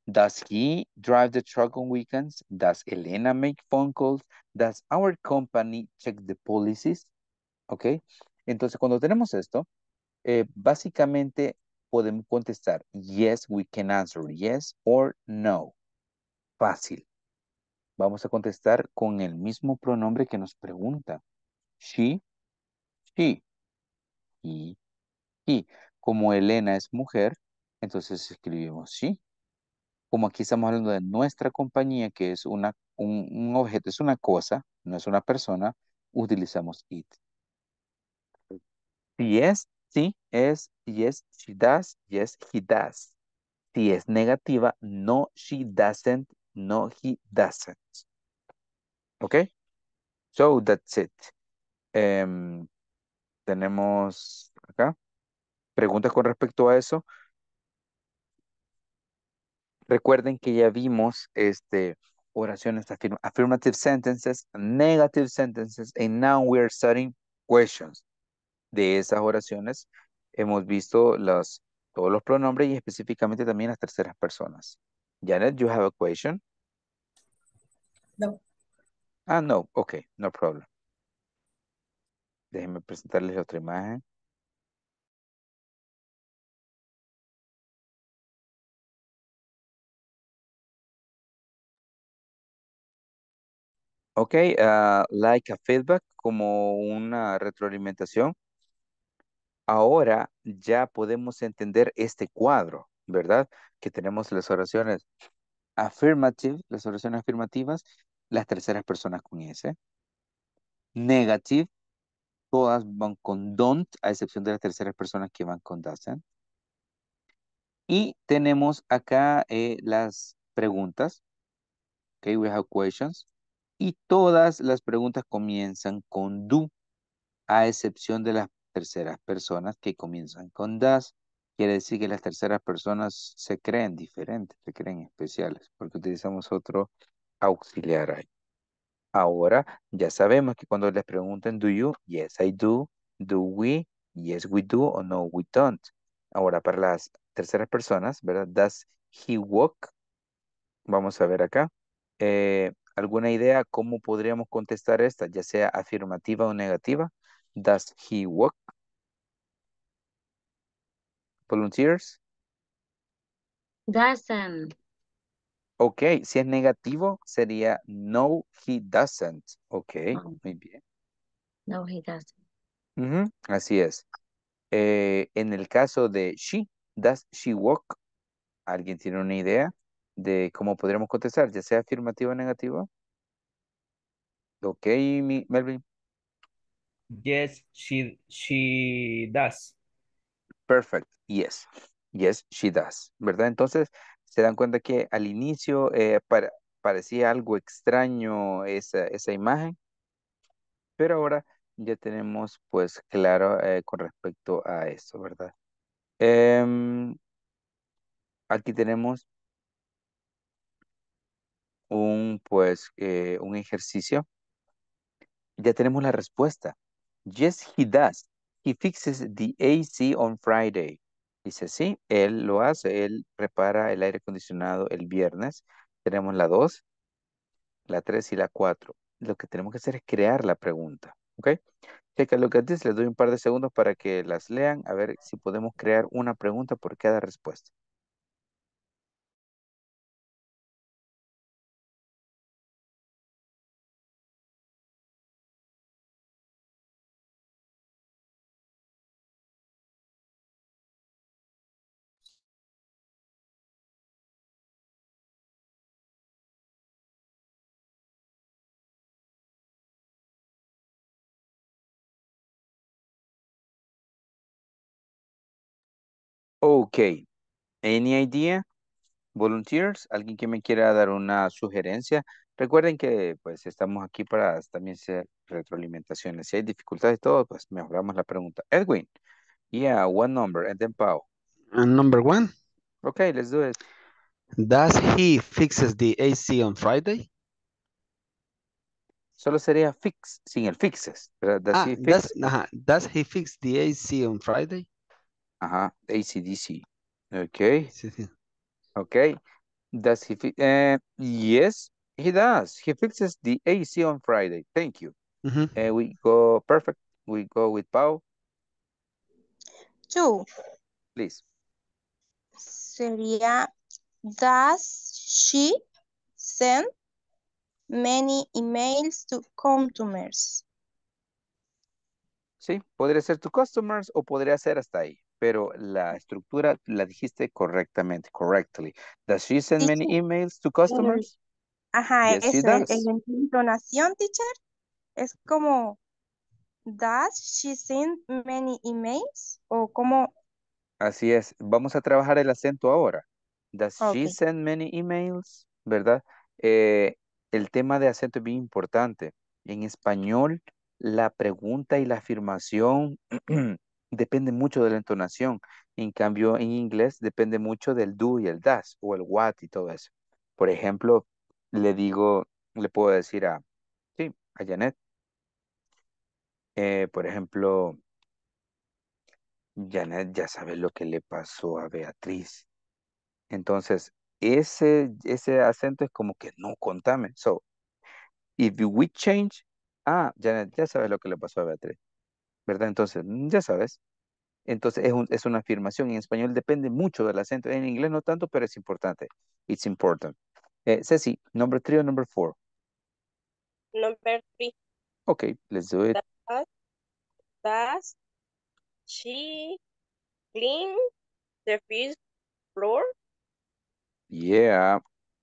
Does he drive the truck on weekends? Does Elena make phone calls? Does our company check the policies? ¿Ok? Entonces, cuando tenemos esto, básicamente podemos contestar yes, we can answer yes or no. Fácil. Vamos a contestar con el mismo pronombre que nos pregunta. She, he, he. Como Elena es mujer, entonces escribimos she. Como aquí estamos hablando de nuestra compañía, que es un objeto, es una cosa, no es una persona, utilizamos it. Si es, sí, es, yes, she does, yes, he does. Si es negativa, no, she doesn't, no, he doesn't. ¿Ok? So, that's it. Tenemos acá preguntas con respecto a eso. Recuerden que ya vimos oraciones affirmative sentences, negative sentences, and now we are studying questions. De esas oraciones hemos visto todos los pronombres y específicamente también las terceras personas. Janet, you have a question? No. Ah, no. Okay, no problem. Déjenme presentarles otra imagen. Ok, like a feedback, como una retroalimentación. Ahora ya podemos entender este cuadro, ¿verdad? Que tenemos las oraciones affirmative, las oraciones afirmativas, las terceras personas con S. Negative, todas van con don't, a excepción de las terceras personas que van con doesn't. Y tenemos acá las preguntas. Ok, we have questions. Y todas las preguntas comienzan con do, a excepción de las terceras personas que comienzan con does. Quiere decir que las terceras personas se creen diferentes, se creen especiales, porque utilizamos otro auxiliar ahí. Ahora ya sabemos que cuando les pregunten do you, yes I do we, yes we do o no we don't. Ahora para las terceras personas, ¿verdad? Does he walk? Vamos a ver acá. ¿Alguna idea cómo podríamos contestar esta, ya sea afirmativa o negativa? Does he walk? Volunteers. Doesn't. Ok, si es negativo sería no, he doesn't. Ok, Oh, muy bien. no, he doesn't. Ujú, así es. En el caso de she, does she walk? ¿Alguien tiene una idea de cómo podríamos contestar, ya sea afirmativo o negativo? Ok, Melvin. Yes, she does. Perfect. Yes. Yes, she does. ¿Verdad? Entonces, se dan cuenta que al inicio parecía algo extraño esa imagen, pero ahora ya tenemos pues claro con respecto a eso, ¿verdad? Aquí tenemos un ejercicio. Ya tenemos la respuesta. Yes, he does. He fixes the AC on Friday. Dice, sí, él lo hace. Él repara el aire acondicionado el viernes. Tenemos la 2, la 3 y la 4. Lo que tenemos que hacer es crear la pregunta. ¿Ok? Take a look at this. Les doy un par de segundos para que las lean. A ver si podemos crear una pregunta por cada respuesta. Ok. Any idea? Volunteers, alguien que me quiera dar una sugerencia. Recuerden que pues estamos aquí para también hacer retroalimentaciones. Si hay dificultades y todo, pues mejoramos la pregunta. Edwin, yeah, one number and then Pau. Number 1. Okay, let's do it. Does he fixes the AC on Friday? Solo sería fix, sin el fixes. ¿Verdad? Does he fix? Does he fix the AC on Friday? Ajá, ACDC. Ok, Sí, sí. ok. Does he yes, he does. He fixes the AC on Friday. Thank you. We go perfect. We go with Pau, 2. please. Sería, does she send many emails to customers? Sí, podría ser to customers o podría ser hasta ahí, pero la estructura la dijiste correctamente, correctly. Does she send many Teacher, emails to el- customers? ajá, Yes, she eso, does. el entonación, teacher, es como, does she send many emails? O como, Así es. Vamos a trabajar el acento ahora. Does she ok. send many emails? ¿Verdad? Eh, el tema de acento es bien importante. En español, la pregunta y la afirmación depende mucho de la entonación. En cambio, en inglés depende mucho del do y el das o el what y todo eso. Por ejemplo, le puedo decir sí, a Janet, por ejemplo, Janet ya sabe lo que le pasó a Beatriz. Entonces, ese acento es como que no, contame. So, if we change, Janet, ya sabes lo que le pasó a Beatriz, ¿verdad? Entonces, ya sabes. Entonces, es una afirmación. En español depende mucho del acento. En inglés no tanto, pero es importante. It's important. Ceci, number 3 or number 4? Number 3. Okay, let's do it. Does she clean the first floor? Yeah.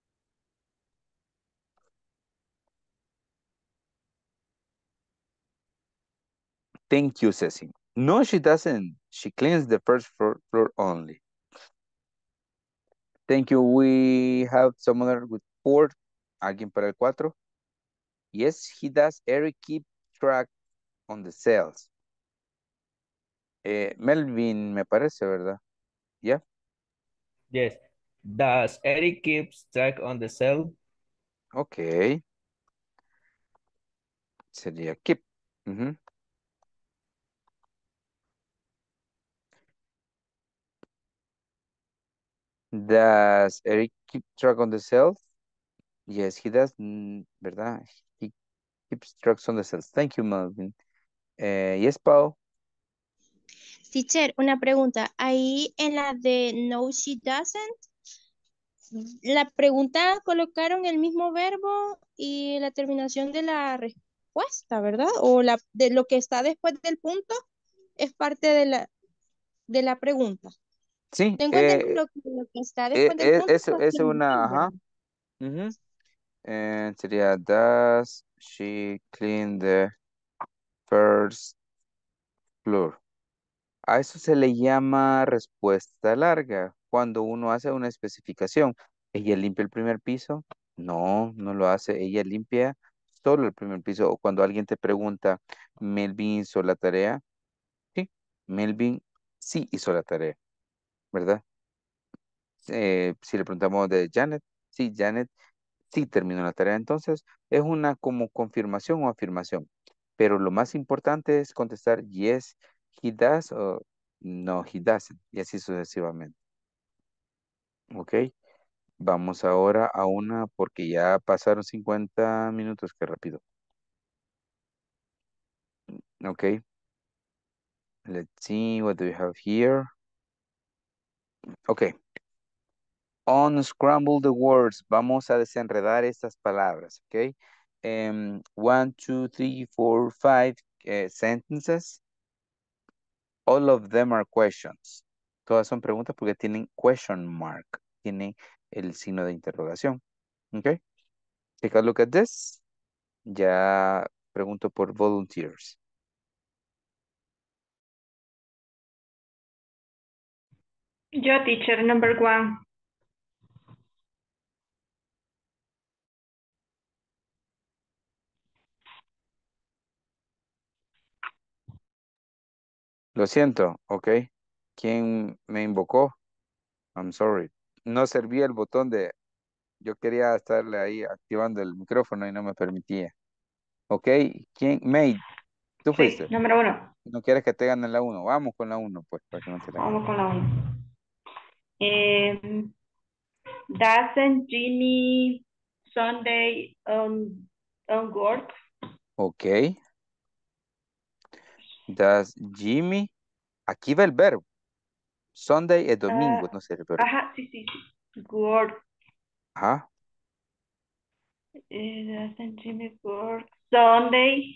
Thank you, Ceci. No, she doesn't. She cleans the first floor only. Thank you. We have someone with 4. ¿Alguien para el 4? Yes, he does. Eric keep track on the sales. Melvin, me parece, ¿verdad? Yeah. Yes. Does Eric keeps track on the cell? Okay. Sería keep. Ujú. Does Eric keep track on the sales? Yes, he does, ¿verdad? He keeps track on the sales. Thank you, Melvin. Yes, Paul. Teacher, una pregunta. Ahí en la de no, she doesn't, la pregunta colocaron el mismo verbo y la terminación de la respuesta, ¿verdad? O de lo que está después del punto es parte de la pregunta. Sí, Tengo entendido lo que está después del punto es eso es cuestión de una, ajá. ¿verdad? Ujú. Sería, does she clean the first floor? A eso se le llama respuesta larga, cuando uno hace una especificación. ¿Ella limpia el primer piso? No, no lo hace. Ella limpia solo el primer piso. O cuando alguien te pregunta, ¿Melvin hizo la tarea? Sí, Melvin sí hizo la tarea, ¿verdad? Si le preguntamos de Janet, sí, Janet sí terminó la tarea. Entonces, es una como confirmación o afirmación. Pero lo más importante es contestar yes, he does o no, he doesn't. Y así sucesivamente. Ok. Vamos ahora a una porque ya pasaron 50 minutos. Qué rápido. Ok. Let's see what do we have here. Ok. Unscramble the words. Vamos a desenredar estas palabras. Ok. 1, 2, 3, 4, 5 sentences. All of them are questions. Todas son preguntas porque tienen question mark. Tienen el signo de interrogación. Ok. Take a look at this. Ya pregunto por volunteers. Yo, teacher, number 1. Lo siento. Ok. ¿Quién me invocó? I'm sorry. No servía el botón de... Yo quería estarle ahí activando el micrófono y no me permitía. Ok. ¿Quién? May, tú Sí, fuiste. número 1. No quieres que te ganen la uno. Vamos con la uno, pues, para que no te la ganen. Vamos con la 1. Doesn't Jimmy Sunday on work? Ok. Does Jimmy. Aquí va el verbo. Sunday es domingo, no sé el verbo. Ajá, sí, sí, sí. Work. Ajá. Doesn't Jimmy work Sunday?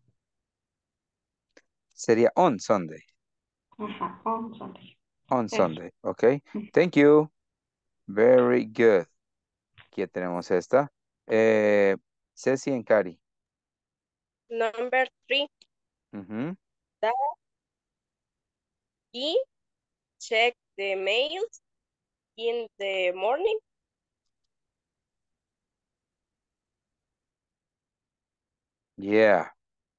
Sería on Sunday. Ajá, on Sunday. On Eso. Sunday. Ok. Thank you. Very good. Aquí ya tenemos esta. Ceci and Cari. Number 3. Ujú. Does he check the mails in the morning? Yeah.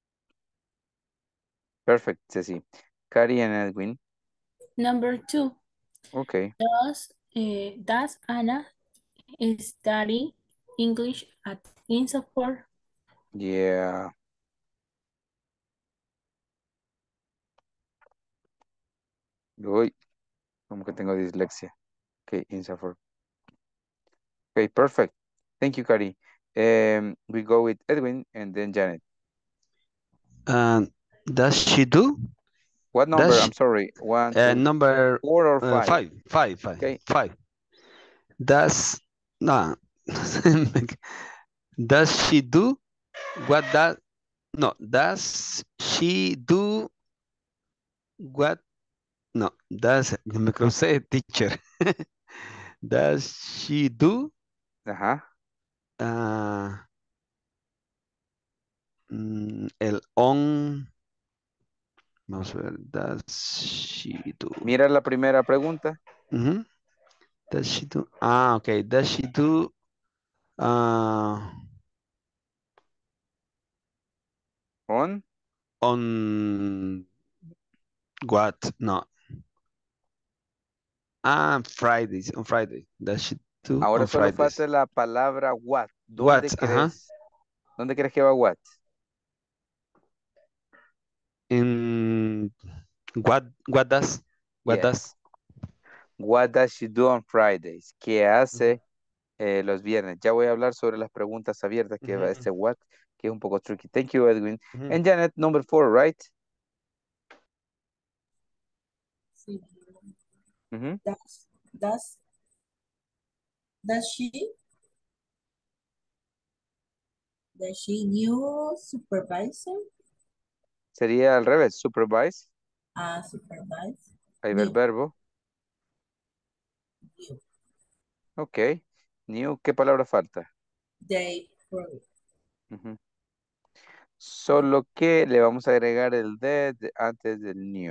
Perfect, Ceci. Cari and Edwin. Number 2. Okay. Does Anna study English at Insaford? Yeah. Uy, como que tengo dislexia. Okay, Insaford. Okay, perfect. Thank you, Cari. We go with Edwin and then Janet. Does she do? What number? Does I'm sorry. 1, 2, number 4 or 5? five. Okay. Does no? Does she do what that? No. Does she do what? No. Does me crucé, teacher. Does she do? Ajá. El on. Vamos a ver. Does she do? Mira la primera pregunta. Does she do? Okay. Does she do? On what? No. Fridays. On Friday. Does she do Ahora on solo Fridays? falta la palabra what. What? ¿Dónde crees que va what? In what does? What Yes. does? What does she do on Fridays? ¿Qué hace los viernes? Ya voy a hablar sobre las preguntas abiertas que va este what, que es un poco tricky. Thank you, Edwin. And Janet, number 4, right? Sí. Mhm. Does she new supervisor? Sería al revés, supervise. Supervise. Ahí va el verbo. New. Ok. New, ¿qué palabra falta? Day. Ujú. Solo que le vamos a agregar el antes del new.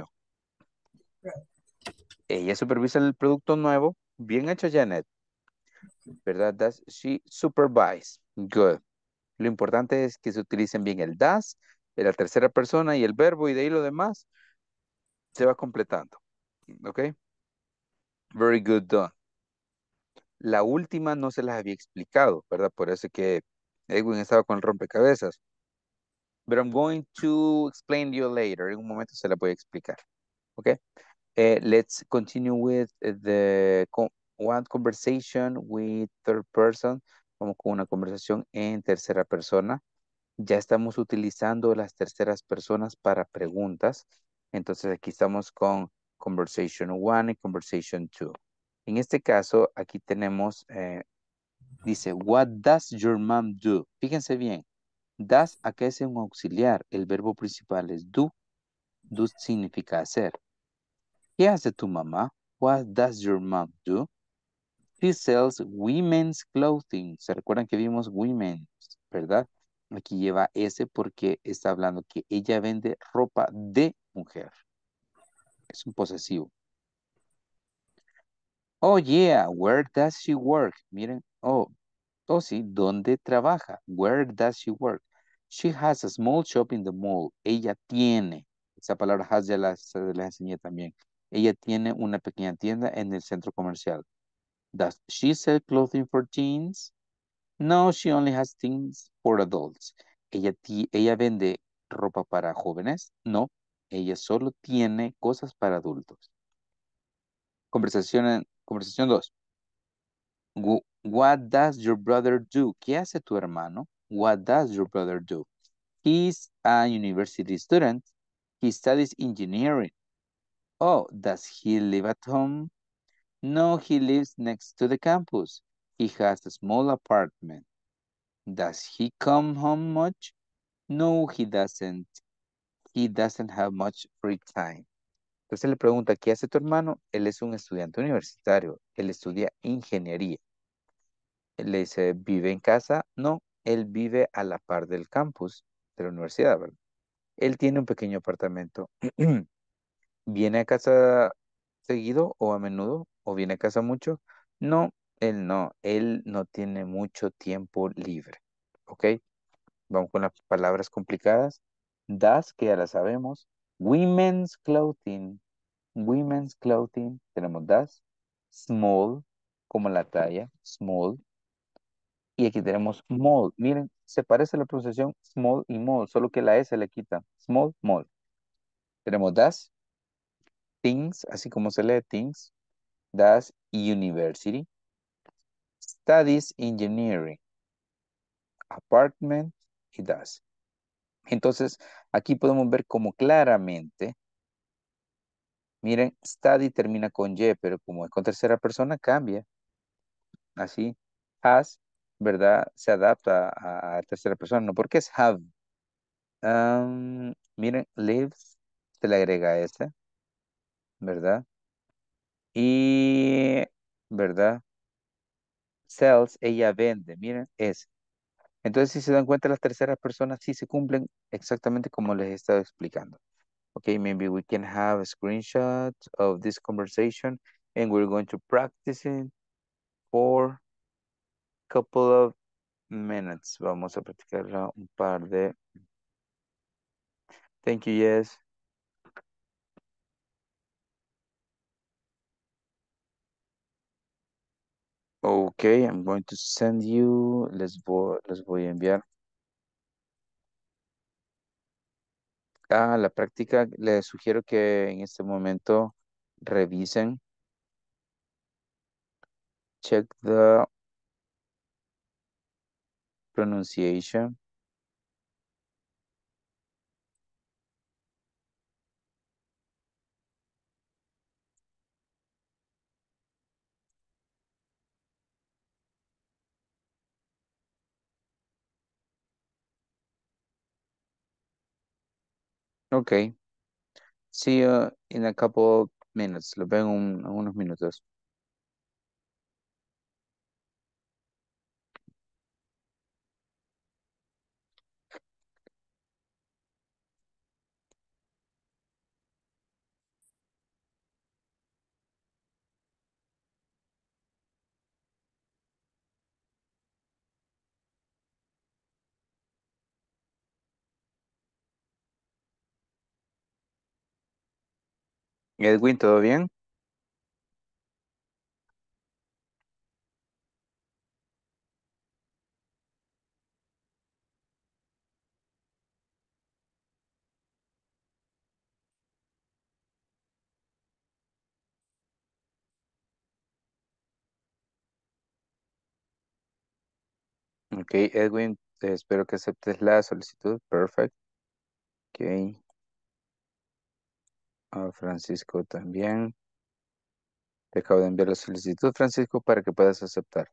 Ella supervisa el producto nuevo. Bien hecho, Janet. ¿Verdad? Does she supervise? Good. Lo importante es que se utilicen bien el does, de la tercera persona y el verbo, y de ahí lo demás se va completando. ¿Ok? Very good done. La última no se las había explicado, ¿verdad? Por eso que Edwin estaba con el rompecabezas. But I'm going to explain to you later. En un momento se la voy a explicar. ¿Ok? Let's continue with one conversation with third person. Vamos con una conversación en tercera persona. Ya estamos utilizando las terceras personas para preguntas. Entonces aquí estamos con conversation 1 y conversation 2. En este caso, aquí tenemos, dice, what does your mom do? Fíjense bien, does acá es un auxiliar. El verbo principal es do. Do significa hacer. ¿Qué hace tu mamá? What does your mom do? She sells women's clothing. ¿Se recuerdan que vimos women's, verdad? Aquí lleva S porque está hablando que ella vende ropa de mujer. Es un posesivo. Oh, yeah. Where does she work? Miren. Oh, sí. ¿Dónde trabaja? Where does she work? She has a small shop in the mall. Ella tiene. Esa palabra has ya se la enseñé también. Ella tiene una pequeña tienda en el centro comercial. Does she sell clothing for teens? No, she only has things for adults. Ella vende ropa para jóvenes. No, ella solo tiene cosas para adultos. Conversación 2. What does your brother do? ¿Qué hace tu hermano? What does your brother do? He's a university student. He studies engineering. Oh, does he live at home? No, he lives next to the campus. He has a small apartment. Does he come home much? No, he doesn't. He doesn't have much free time. Entonces le pregunta, ¿qué hace tu hermano? Él es un estudiante universitario. Él estudia ingeniería. Él le dice, ¿vive en casa? No, él vive a la par del campus de la universidad, ¿verdad? Él tiene un pequeño apartamento. ¿Viene a casa seguido o a menudo? ¿O viene a casa mucho? No, él no. Él no tiene mucho tiempo libre. ¿Ok? Vamos con las palabras complicadas. Das, que ya la sabemos. Women's clothing. Women's clothing. Tenemos das. Small, como la talla. Small. Y aquí tenemos mall. Miren, se parece la pronunciación small y mall, solo que la S le quita. Small, mall. Tenemos das. Things, así como se lee things. Das university. Studies engineering. Apartment y das. Entonces, aquí podemos ver como claramente, miren, study termina con Y, pero como es con tercera persona, cambia. Así, has, ¿verdad? Se adapta a tercera persona, no porque es have. Miren, lives, se le agrega S, ¿verdad? Y, ¿verdad? Sells, ella vende, miren, es. Entonces, si se dan cuenta, las terceras personas sí se cumplen exactamente como les he estado explicando. Okay, maybe we can have a screenshot of this conversation and we're going to practice it for a couple of minutes. Vamos a practicarla un par de... Thank you, yes. Okay, I'm going to send you, les voy a enviar. La práctica, les sugiero que en este momento revisen. Check the pronunciation. Okay. See you in a couple of minutes. Los veo en unos minutos. Edwin, ¿todo bien? Ok, Edwin, espero que aceptes la solicitud. Perfect. Ok. Francisco también. Te acabo de enviar la solicitud, Francisco, para que puedas aceptar.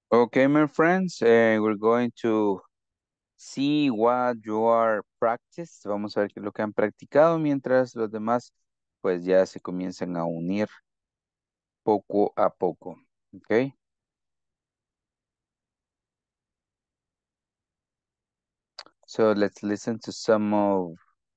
Okay, my friends, we're going to see what you are practiced. Vamos a ver qué es lo que han practicado mientras los demás pues ya se comienzan a unir poco a poco. Okay. So let's listen to some of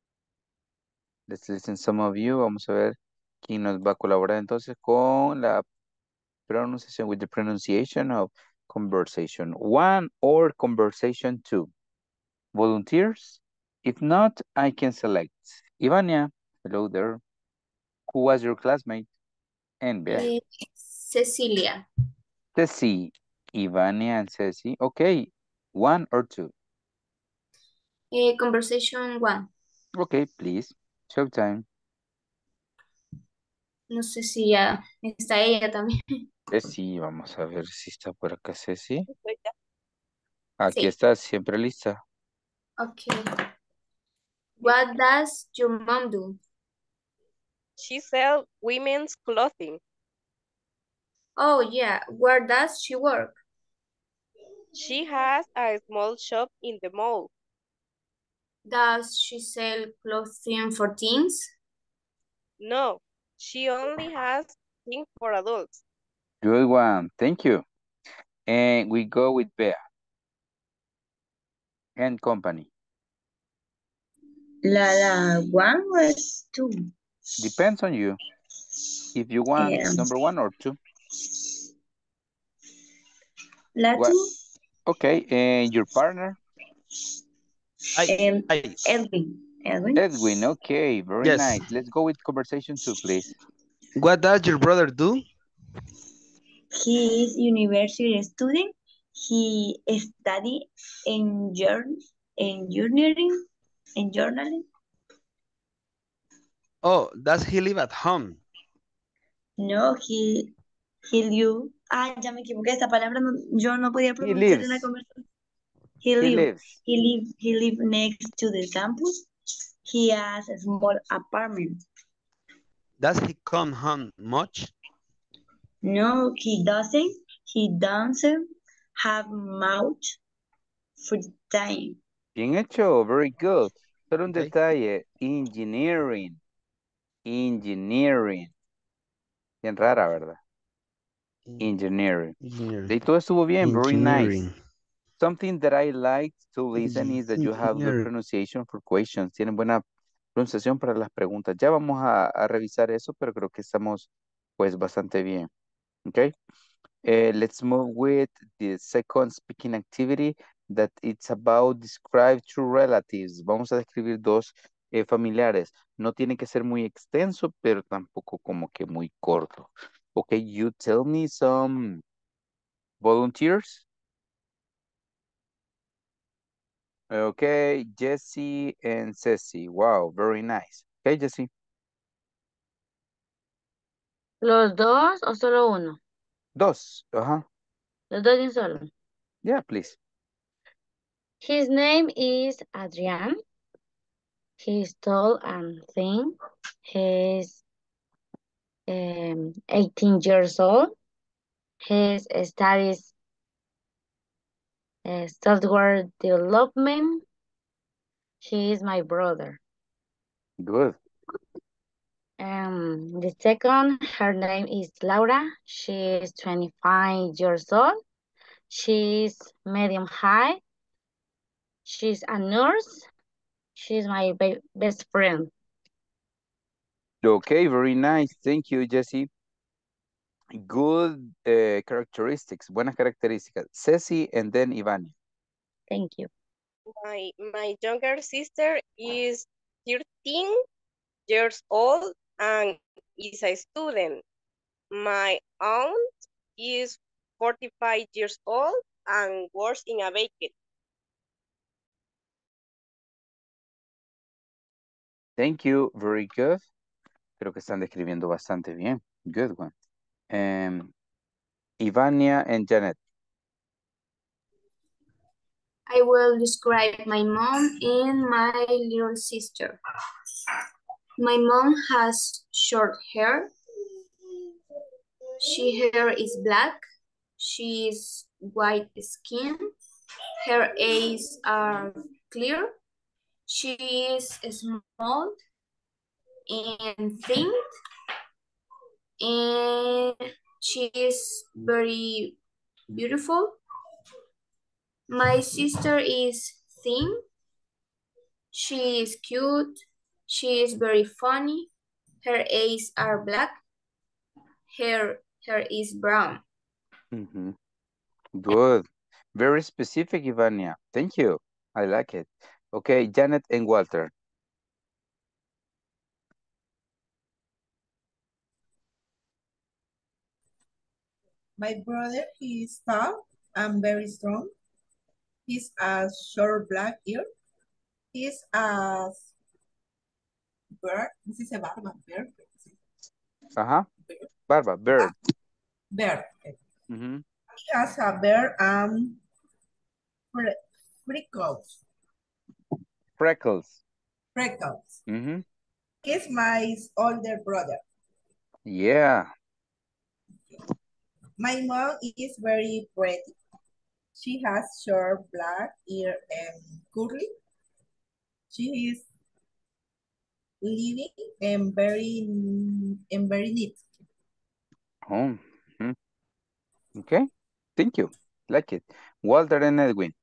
you. Vamos a ver quién nos va a colaborar entonces con la pronunciation, with the pronunciation of conversation 1 or conversation 2. Volunteers? If not, I can select. Ivania, hello there. Who was your classmate? And Bea. Cecilia. Ceci, Ivania and Ceci. Okay, 1 or 2? Conversation 1. Okay, please. Showtime. No sé si ya está ella también. Ceci, vamos a ver si está por acá Ceci. Estoy ya. Aquí Sí. está, siempre lista. Okay. What does your mom do? She sells women's clothing. Oh, yeah. Where does she work? She has a small shop in the mall. Does she sell clothing for teens? No, she only has things for adults. Good one. Thank you. And we go with Bea. And company. La one was 2. Depends on you. If you want number 1 or 2. La What? 2. Okay, and your partner? Edwin. Edwin, okay, very Yes. nice. Let's go with conversation 2, please. What does your brother do? He is university student. He study engineering and journalism. Oh, does he live at home? No, he live. Ya me equivoqué. Esta palabra yo no podía pronunciar en la conversación. He live next to the campus. He has a small apartment. Does he come home much? No, he doesn't. He doesn't have much free time. Bien hecho, very good. Solo un detalle, engineering. Bien rara, ¿verdad? Engineering. De todo estuvo bien, very nice. Something that I like to listen is that you have good pronunciation for questions. Tienen buena pronunciación para las preguntas. Ya vamos a revisar eso, pero creo que estamos pues bastante bien. Okay. Let's move with the second speaking activity that it's about describe two relatives. Vamos a describir dos familiares. No tiene que ser muy extenso, pero tampoco como que muy corto. Okay, you tell me some volunteers. Okay, Jesse and Ceci. Wow, very nice. Okay, Jesse. ¿Los dos o solo uno? Dos. Uh-huh. Los dos y un solo. Yeah, please. His name is Adrian. He's tall and thin. He's 18 years old. He studies software development. He is my brother. Good. The second, her name is Laura. She is 25 years old. She's medium height. She's a nurse. She's my best friend. Okay, very nice. Thank you, Jesse. Good characteristics, buenas características. Ceci and then Ivania. Thank you. My younger sister is 13 years old and is a student. My aunt is 45 years old and works in a bakery. Thank you, very good. Creo que están describiendo bastante bien. Good one. Ivania and Janet. I will describe my mom and my little sister. My mom has short hair. Her hair is black. She is white skin. Her eyes are clear. She is small and thin, and she is very beautiful. My sister is thin. She is cute. She is very funny. Her eyes are black. Her hair is brown. Mhm. Good. Very specific, Ivania. Thank you. I like it. Okay, Janet and Walter. My brother, he is tall and very strong. He's a short black ear. He's a bird. This is a barba, bird. Uh-huh. Barba, bird. Bird. Mhm. He has a beard freckles. Freckles. Freckles. Mhm. He's my older brother. Yeah. My mom is very pretty. She has short black hair and curly. She is living and very neat. Oh. Mhm. Okay. Thank you. Like it. Walter and Edwin.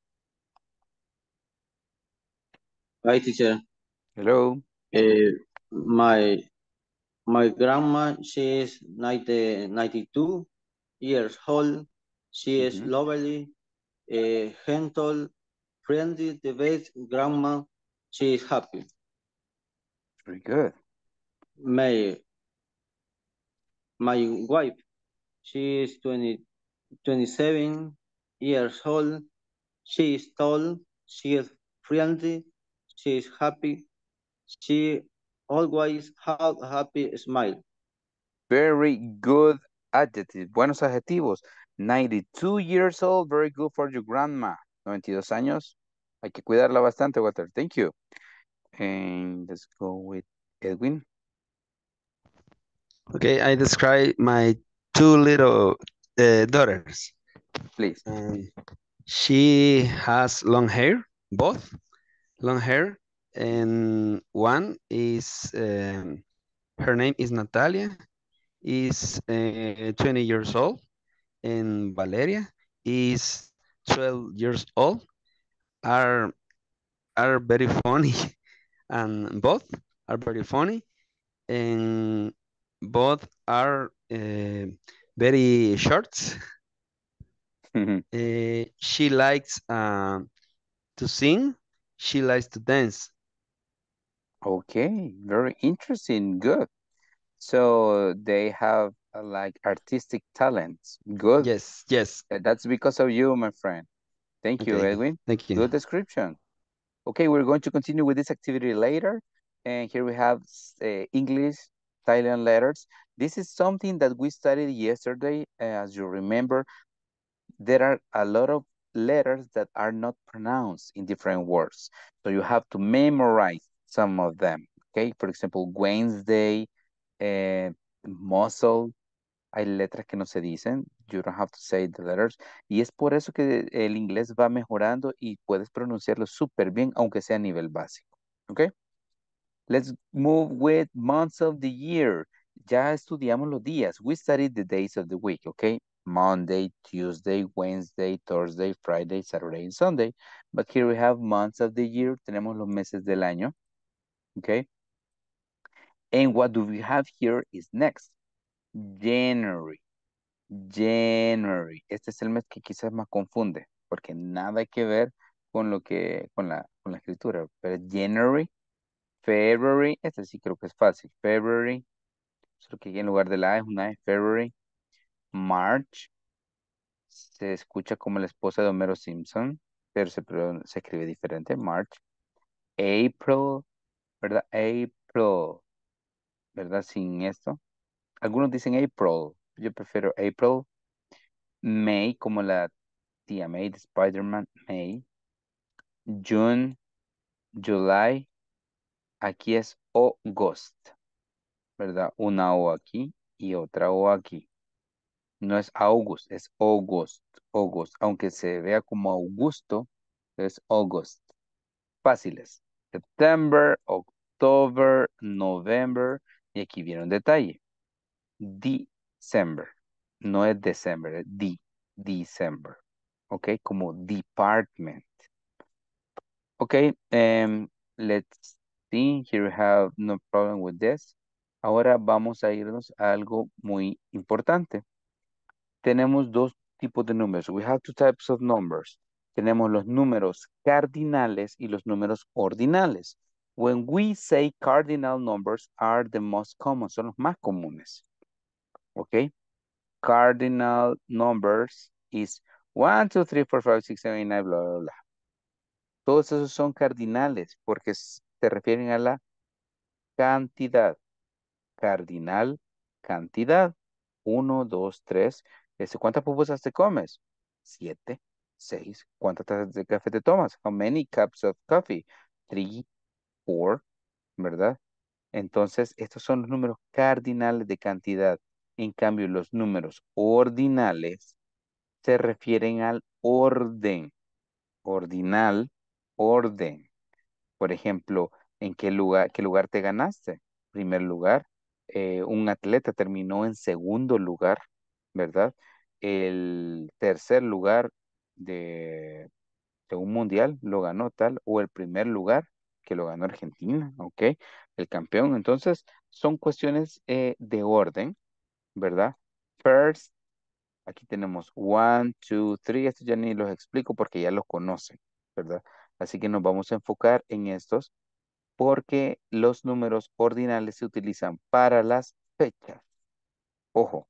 Hi, teacher. Hello. Uh, my grandma, she is 92 years old. She is Mhm. lovely, gentle, friendly, the best grandma. She is happy. Very good. My wife, she is 27 years old. She is tall. She is friendly. She is happy. She always have a happy smile. Very good adjective. Buenos adjetivos. 92 years old. Very good for your grandma. 92 años. Hay que cuidarla bastante, Walter. Thank you. And let's go with Edwin. Okay, I describe my two little daughters. Please. She has long hair, both long hair, and one is her name is Natalia, is 20 years old, and Valeria is 12 years old. Are are very funny, and both are very funny, and both are very short. She likes to sing. She likes to dance. Okay, very interesting. Good. So they have like artistic talents. Good. Yes, yes. That's because of you, my friend. Thank you, Okay, Edwin. thank you. Good description. Okay, we're going to continue with this activity later. And here we have English silent letters. This is something that we studied yesterday. As you remember, there are a lot of letters that are not pronounced in different words. So you have to memorize some of them. Okay, for example, Wednesday, muscle. Hay letras que no se dicen. You don't have to say the letters. Y es por eso que el inglés va mejorando y puedes pronunciarlo súper bien, aunque sea a nivel básico. Okay? Let's move with months of the year. Ya estudiamos los días. We studied the days of the week, okay? Monday, Tuesday, Wednesday, Thursday, Friday, Saturday, and Sunday. But here we have months of the year. Tenemos los meses del año, okay? And what do we have here is next. January. January. Este es el mes que quizás más confunde, porque nada que ver con lo que, con la escritura. Pero January, February, este sí creo que es fácil. February, solo que aquí en lugar de la A es una E, February. March, se escucha como la esposa de Homero Simpson, pero se escribe diferente, March. April, ¿verdad? April, ¿verdad? Sin esto. Algunos dicen April, yo prefiero April. May, como la tía May de Spider-Man, May. June, July, aquí es August, ¿verdad? Una O aquí y otra O aquí. No es August, es August. August. Aunque se vea como Augusto, es August. Fáciles. September, October, November. Y aquí viene un detalle. December. No es December, es December. Ok, como department. Ok, let's see. Here we have no problem with this. Ahora vamos a irnos a algo muy importante. Tenemos dos tipos de números. We have two types of numbers. Tenemos los números cardinales y los números ordinales. When we say cardinal numbers are the most common, son los más comunes. ¿Ok? Cardinal numbers is 1, 2, 3, 4, 5, 6, 7, 8, 9, bla, bla, bla. Todos esos son cardinales porque se refieren a la cantidad. Cardinal, cantidad. 1, 2, 3. ¿Cuántas pupusas te comes? 7, 6. ¿Cuántas tazas de café te tomas? How many cups of coffee? 3, 4, ¿verdad? Entonces, estos son los números cardinales de cantidad. En cambio, los números ordinales se refieren al orden. Ordinal, orden. Por ejemplo, ¿en qué lugar te ganaste? Primer lugar. Un atleta terminó en segundo lugar, ¿verdad? El tercer lugar de un mundial lo ganó tal, o el primer lugar que lo ganó Argentina, ¿ok? El campeón. Entonces, son cuestiones de orden, ¿verdad? First, aquí tenemos 1, 2, 3. Estos ya ni los explico porque ya los conocen, ¿verdad? Así que nos vamos a enfocar en estos porque los números ordinales se utilizan para las fechas. Ojo,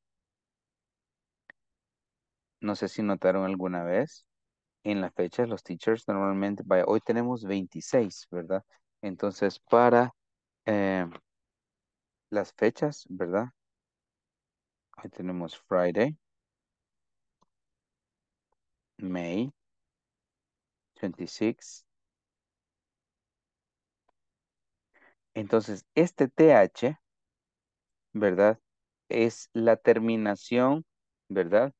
no sé si notaron alguna vez, en las fechas los teachers normalmente, vaya, hoy tenemos 26, ¿verdad? Entonces, para eh, las fechas, ¿verdad? Hoy tenemos Friday, May 26. Entonces, este TH, ¿verdad? Es la terminación, ¿verdad?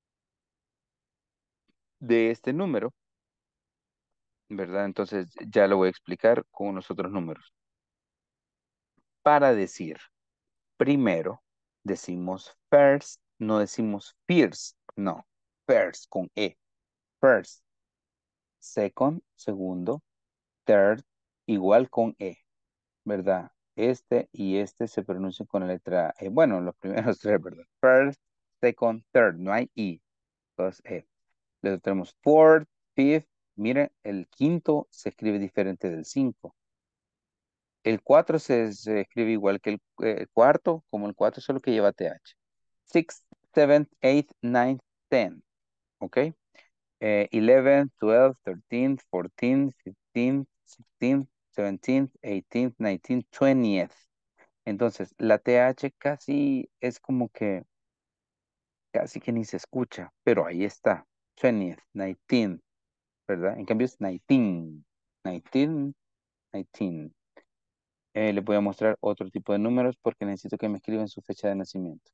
De este número, ¿verdad? Entonces, ya lo voy a explicar con los otros números. Para decir primero, decimos first, no decimos first, no, first con E, first, second, segundo, third, igual con E, ¿verdad? Este y este se pronuncian con la letra E. Bueno, los primeros tres, ¿verdad? First, second, third, no hay I, entonces E. Luego tenemos fourth, fifth, miren, el quinto se escribe diferente del 5. El 4 se escribe igual que el cuarto, como el 4, solo que lleva TH. 6, 7, 8, 9, 10. ¿Ok? 11, 12, 13, 14, 15, 16, 17, 18, 19, 20th. Entonces, la TH casi es como que, casi que ni se escucha, pero ahí está. 20th, 19, ¿verdad? En cambio es 19, 19, 19. Les voy a mostrar otro tipo de números porque necesito que me escriban su fecha de nacimiento.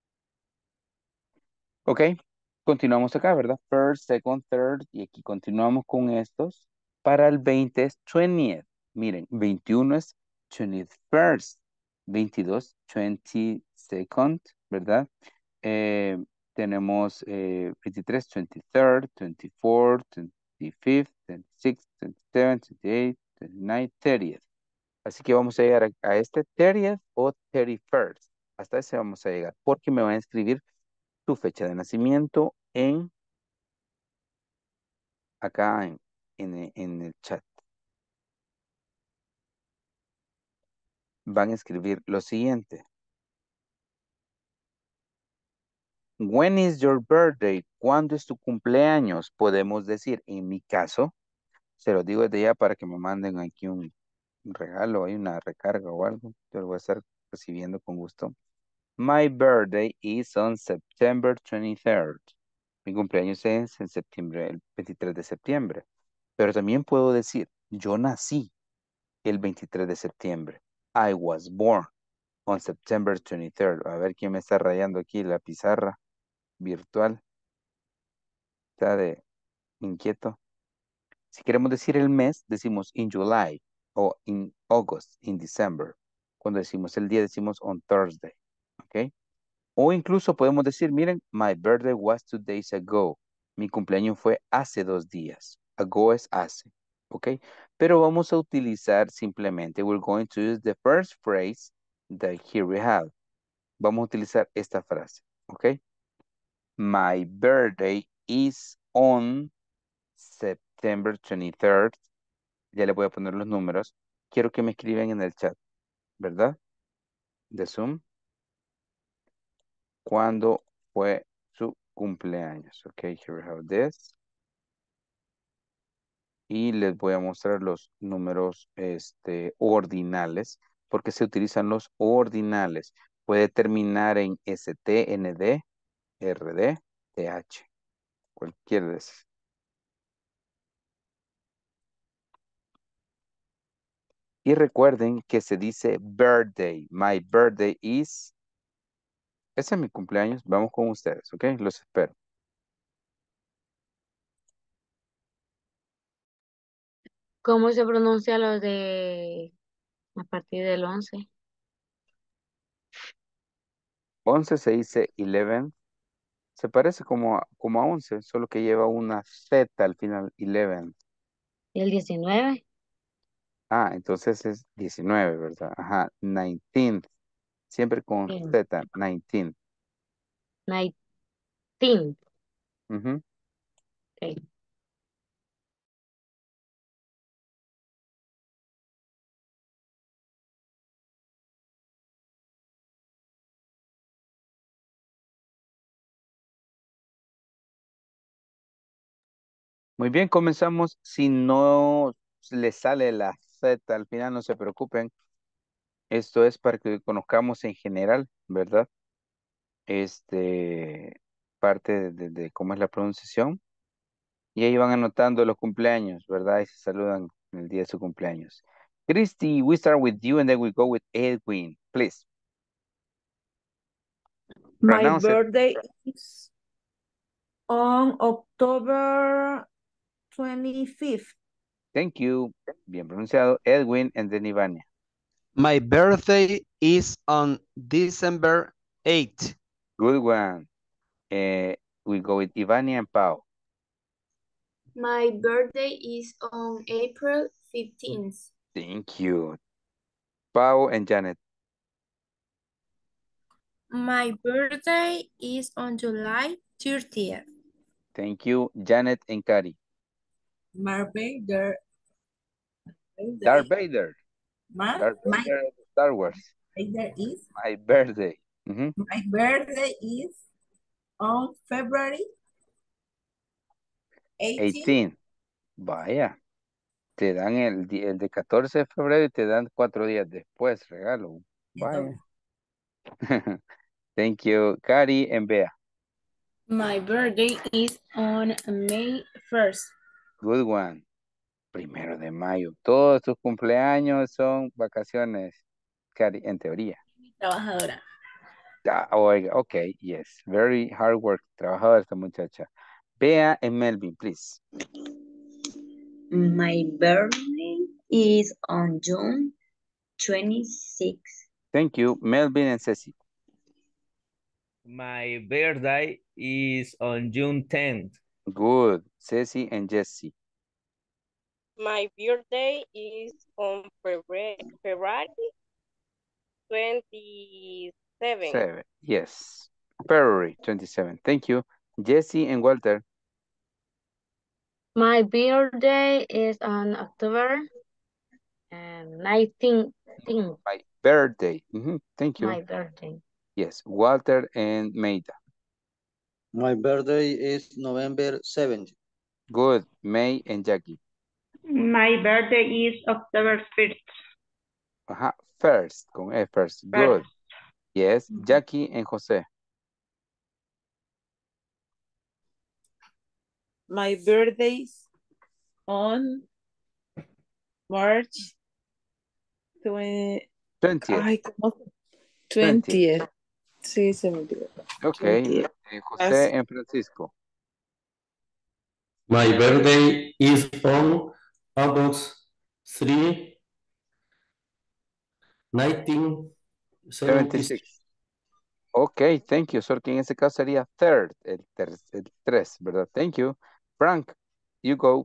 Ok, continuamos acá, ¿verdad? First, second, third, y aquí continuamos con estos. Para el 20 es 20th. Miren, 21 es 21st, 22, 22nd, ¿verdad? Eh, tenemos 23, 23rd, 24, 25th, 26, 27, 28, 29, 30th. Así que vamos a llegar a este 30th o 31st. Hasta ese vamos a llegar porque me van a escribir tu fecha de nacimiento acá en el chat. Van a escribir lo siguiente. When is your birthday? ¿Cuándo es tu cumpleaños? Podemos decir, en mi caso, se lo digo desde ya para que me manden aquí un regalo, hay una recarga o algo. Yo lo voy a estar recibiendo con gusto. My birthday is on September 23rd. Mi cumpleaños es en septiembre, el 23 de septiembre. Pero también puedo decir, yo nací el 23 de septiembre. I was born on September 23rd. A ver quién me está rayando aquí la pizarra. virtual. Está de inquieto. Si queremos decir el mes, decimos in July o in August, in December. Cuando decimos el día, decimos on Thursday. ¿Ok? O incluso podemos decir, miren, my birthday was 2 days ago. Mi cumpleaños fue hace 2 días. Ago es hace. ¿Ok? Pero vamos a utilizar simplemente, we're going to use the first phrase that here we have. Vamos a utilizar esta frase. ¿Ok? My birthday is on September 23rd. Ya le voy a poner los números. Quiero que me escriban en el chat, ¿verdad? De Zoom. ¿Cuándo fue su cumpleaños? Ok, here we have this. Y les voy a mostrar los números ordinales, porque se utilizan los ordinales. Puede terminar en ST, ND, RD, TH. Cualquiera de esos. Y recuerden que se dice birthday. My birthday is... Ese es mi cumpleaños. Vamos con ustedes, ¿ok? Los espero. ¿Cómo se pronuncia lo de a partir del 11? 11 se dice 11. Se parece como a 11, solo que lleva una Z al final, 11. ¿Y el 19? Ah, entonces es 19, ¿verdad? Ajá, 19. Siempre con Sí. Z, 19. 19. Ujú. Okay. Muy bien, comenzamos. Si no le sale la Z al final, no se preocupen. Esto es para que conozcamos en general, ¿verdad? Parte de cómo es la pronunciación. Y ahí van anotando los cumpleaños, ¿verdad? Y se saludan en el día de su cumpleaños. Christy, we start with you and then we go with Edwin, please. My Pronounce it. birthday is on October 25th. Thank you. Bien pronunciado. Edwin and then Ivania. My birthday is on December 8th. Good one. We go with Ivania and Pau. My birthday is on April 15th. Thank you. Pau and Janet. My birthday is on July 30th. Thank you. Janet and Kari. Darth Vader. Darth Vader. My Darth Vader of Star Wars. birthday is My birthday. Mhm. my birthday is on February 18. 18. Vaya. Te dan el de 14 de febrero y te dan 4 días después, regalo. Vaya. Thank you. Kari and Bea. My birthday is on May 1st. Good one. 1 de mayo. Todos tus cumpleaños son vacaciones, Kari, en teoría. Trabajadora. Oiga, ok, yes. Very hard work. Trabajadora esta muchacha. Bea and Melvin, please. My birthday is on June 26th. Thank you. Melvin and Ceci. My birthday is on June 10th. Good. Ceci and Jesse. My birthday is on February 27. 7. Yes. February 27. Thank you. Jesse and Walter. My birthday is on October 19th. My birthday. Thank you. My birthday. Yes. Walter and Maida. My birthday is November 7th. Good. May and Jackie. My birthday is October 1st. First. Con E first. Good. Yes. Jackie and Jose. My birthday's on March 20th. 20th. Ay, ¿cómo? 20th. Sí, se me olvidó. Ok. 20th. En José, en Francisco. My birthday is on August 3, 1976. 76. Ok, thank you. Solo que en ese caso sería third, el 3, ¿verdad? Thank you. Frank, you go.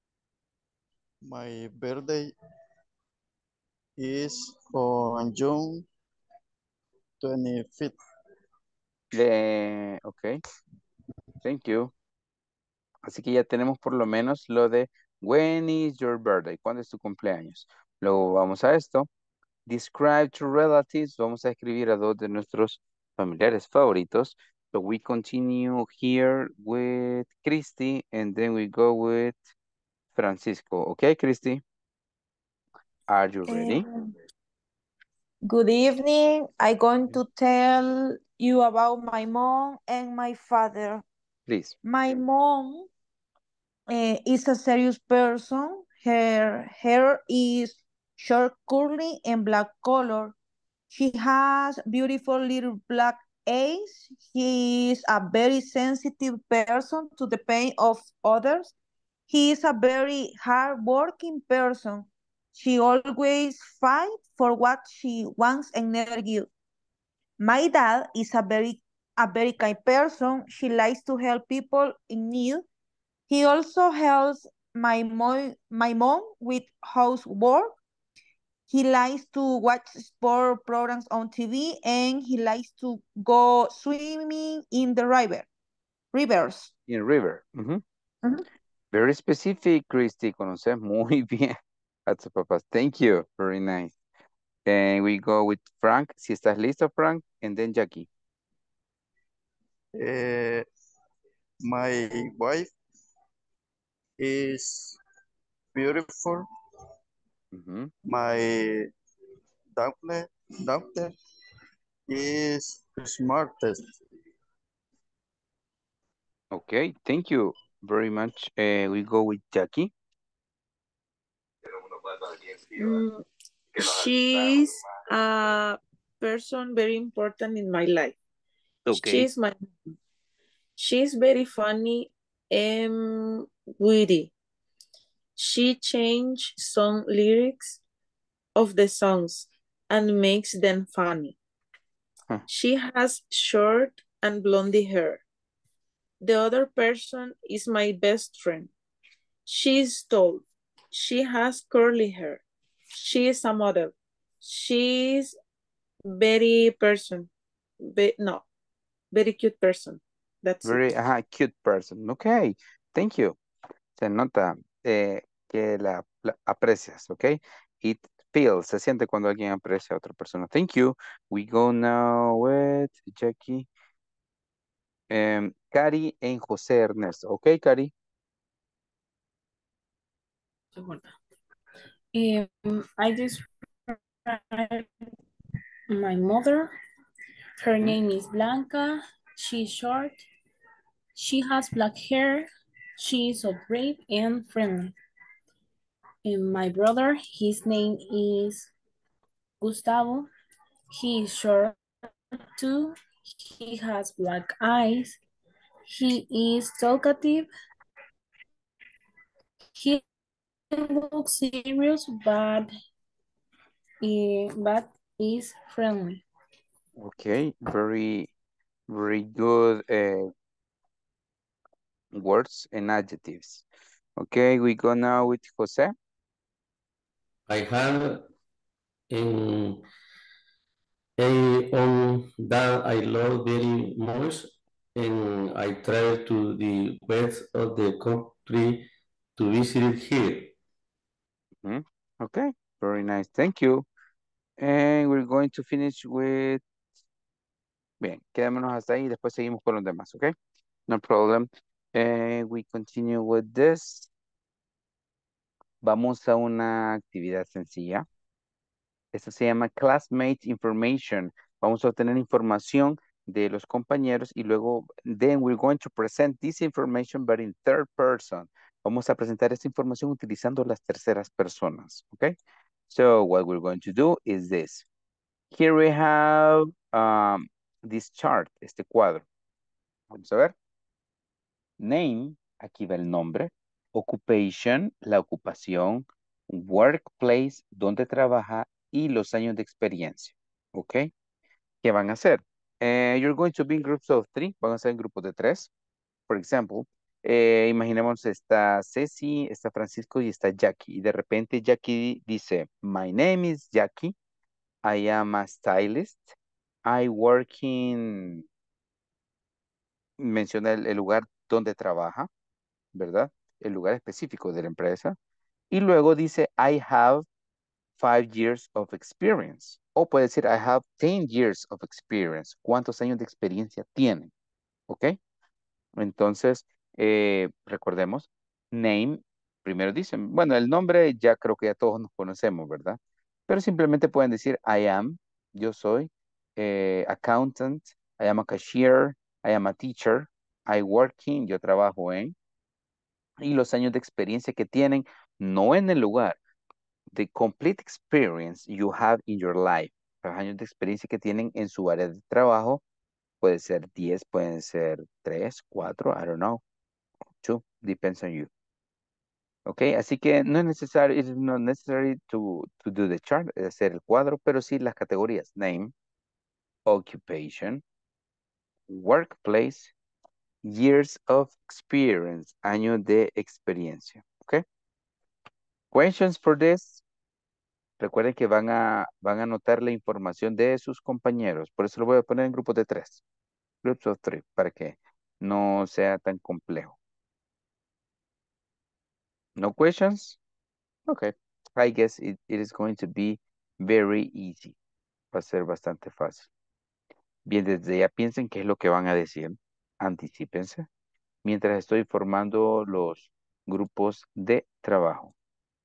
My birthday is on June 25th. Ok, thank you. Así que ya tenemos por lo menos lo de when is your birthday? ¿Cuándo es tu cumpleaños? Luego vamos a esto. Describe two relatives. Vamos a escribir a dos de nuestros familiares favoritos. So we continue here with Christy and then we go with Francisco. Okay, Christy? Are you ready? Good evening. I'm going to tell you about my mom and my father. Please. My mom is a serious person. Her hair is short, curly, and black color. She has beautiful little black eyes. He is a very sensitive person to the pain of others. He is a very hardworking person. She always fights for what she wants and never gives. My dad is a very kind person. She likes to help people in need. He also helps my mom with housework. He likes to watch sport programs on TV and he likes to go swimming in the rivers. In river. Very specific, Christy. Conoces muy bien a tus papás. Thank you. Very nice. And we go with Frank. Si estás listo, Frank. And then Jackie. My wife is beautiful. My daughter is smartest. Okay, thank you very much. We go with Jackie. She's a person very important in my life. Okay. She's very funny and witty. She changed some lyrics of the songs and makes them funny. She has short and blondie hair. The other person is my best friend. She's tall. She has curly hair. She is a model. She's very cute person. That's very it. Cute person. Okay, thank you. Se nota que la aprecias, okay? It feels, se siente cuando alguien aprecia a otra persona. Thank you. We go now with Jackie. Cari and José Ernesto. Okay, Cari? I describe my mother. Her name is Blanca. She's short. She has black hair. She is so brave and friendly. And my brother, his name is Gustavo. He is short too. He has black eyes. He is talkative. He looks serious, but is friendly. Okay, very good words and adjectives. Okay, we go now with Jose. I have on that I love very much, and I travel to the west of the country to visit here. Okay, very nice. Thank you. And we're going to finish with... Bien, quedémonos hasta ahí y después seguimos con los demás, ¿ok? No problem. And we continue with this. Vamos a una actividad sencilla. Esto se llama Classmate Information. Vamos a obtener información de los compañeros y luego, then we're going to present this information but in third person. Vamos a presentar esta información utilizando las terceras personas, ¿ok? So what we're going to do is this. Here we have this chart, este cuadro. Vamos a ver. Name, aquí va el nombre. Occupation, la ocupación. Workplace, donde trabaja. Y los años de experiencia. ¿Ok? ¿Qué van a hacer? You're going to be in groups of 3. Van a ser en grupos de 3. Por ejemplo, imaginemos está Ceci, está Francisco y está Jackie. Y de repente Jackie dice, my name is Jackie. I am a stylist. I work in... Menciona el lugar donde trabaja, ¿verdad? El lugar específico de la empresa. Y luego dice, I have 5 years of experience. O puede decir, I have 10 years of experience. ¿Cuántos años de experiencia tienen? ¿Ok? Entonces, recordemos, name, primero dicen, bueno, el nombre ya creo que ya todos nos conocemos, ¿verdad? Pero simplemente pueden decir, I am, yo soy, accountant, I am a cashier, I am a teacher, I working, yo trabajo en, y los años de experiencia que tienen, no en el lugar, the complete experience you have in your life, los años de experiencia que tienen en su área de trabajo, puede ser 10, pueden ser 3, 4, I don't know. 2, depends on you. Ok, así que no es necesario, it's not necessary to do the chart, hacer el cuadro, pero sí las categorías, name, occupation, workplace, years of experience, año de experiencia. Ok, questions for this. Recuerden que van a anotar la información de sus compañeros, por eso lo voy a poner en grupos de 3, groups of 3, para que no sea tan complejo. No questions? Okay, I guess it is going to be very easy. Va a ser bastante fácil. Bien, desde ya piensen qué es lo que van a decir. Anticípense. Mientras estoy formando los grupos de trabajo.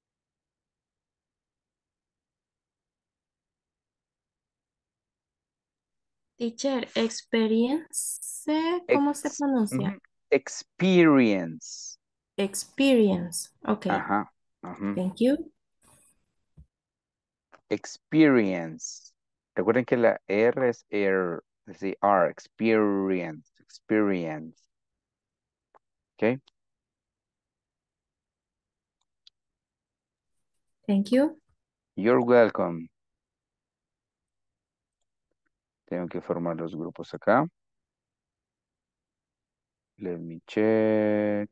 Teacher, experience, ¿cómo se pronuncia? Experience. Experience. Okay. Ajá. Ajá. Thank you. Experience. Recuerden que la R es R, es decir, R, experience, experience. Okay. Thank you. You're welcome. Tengo que formar los grupos acá. Let me check.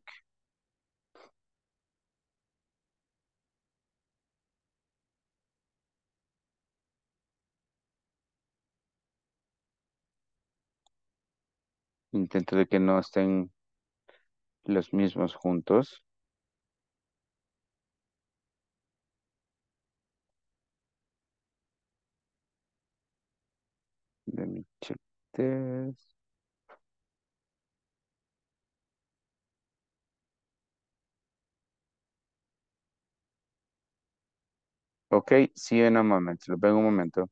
Intento de que no estén los mismos juntos. Let me check this. Ok, see you in a moment. Lo veo en un momento.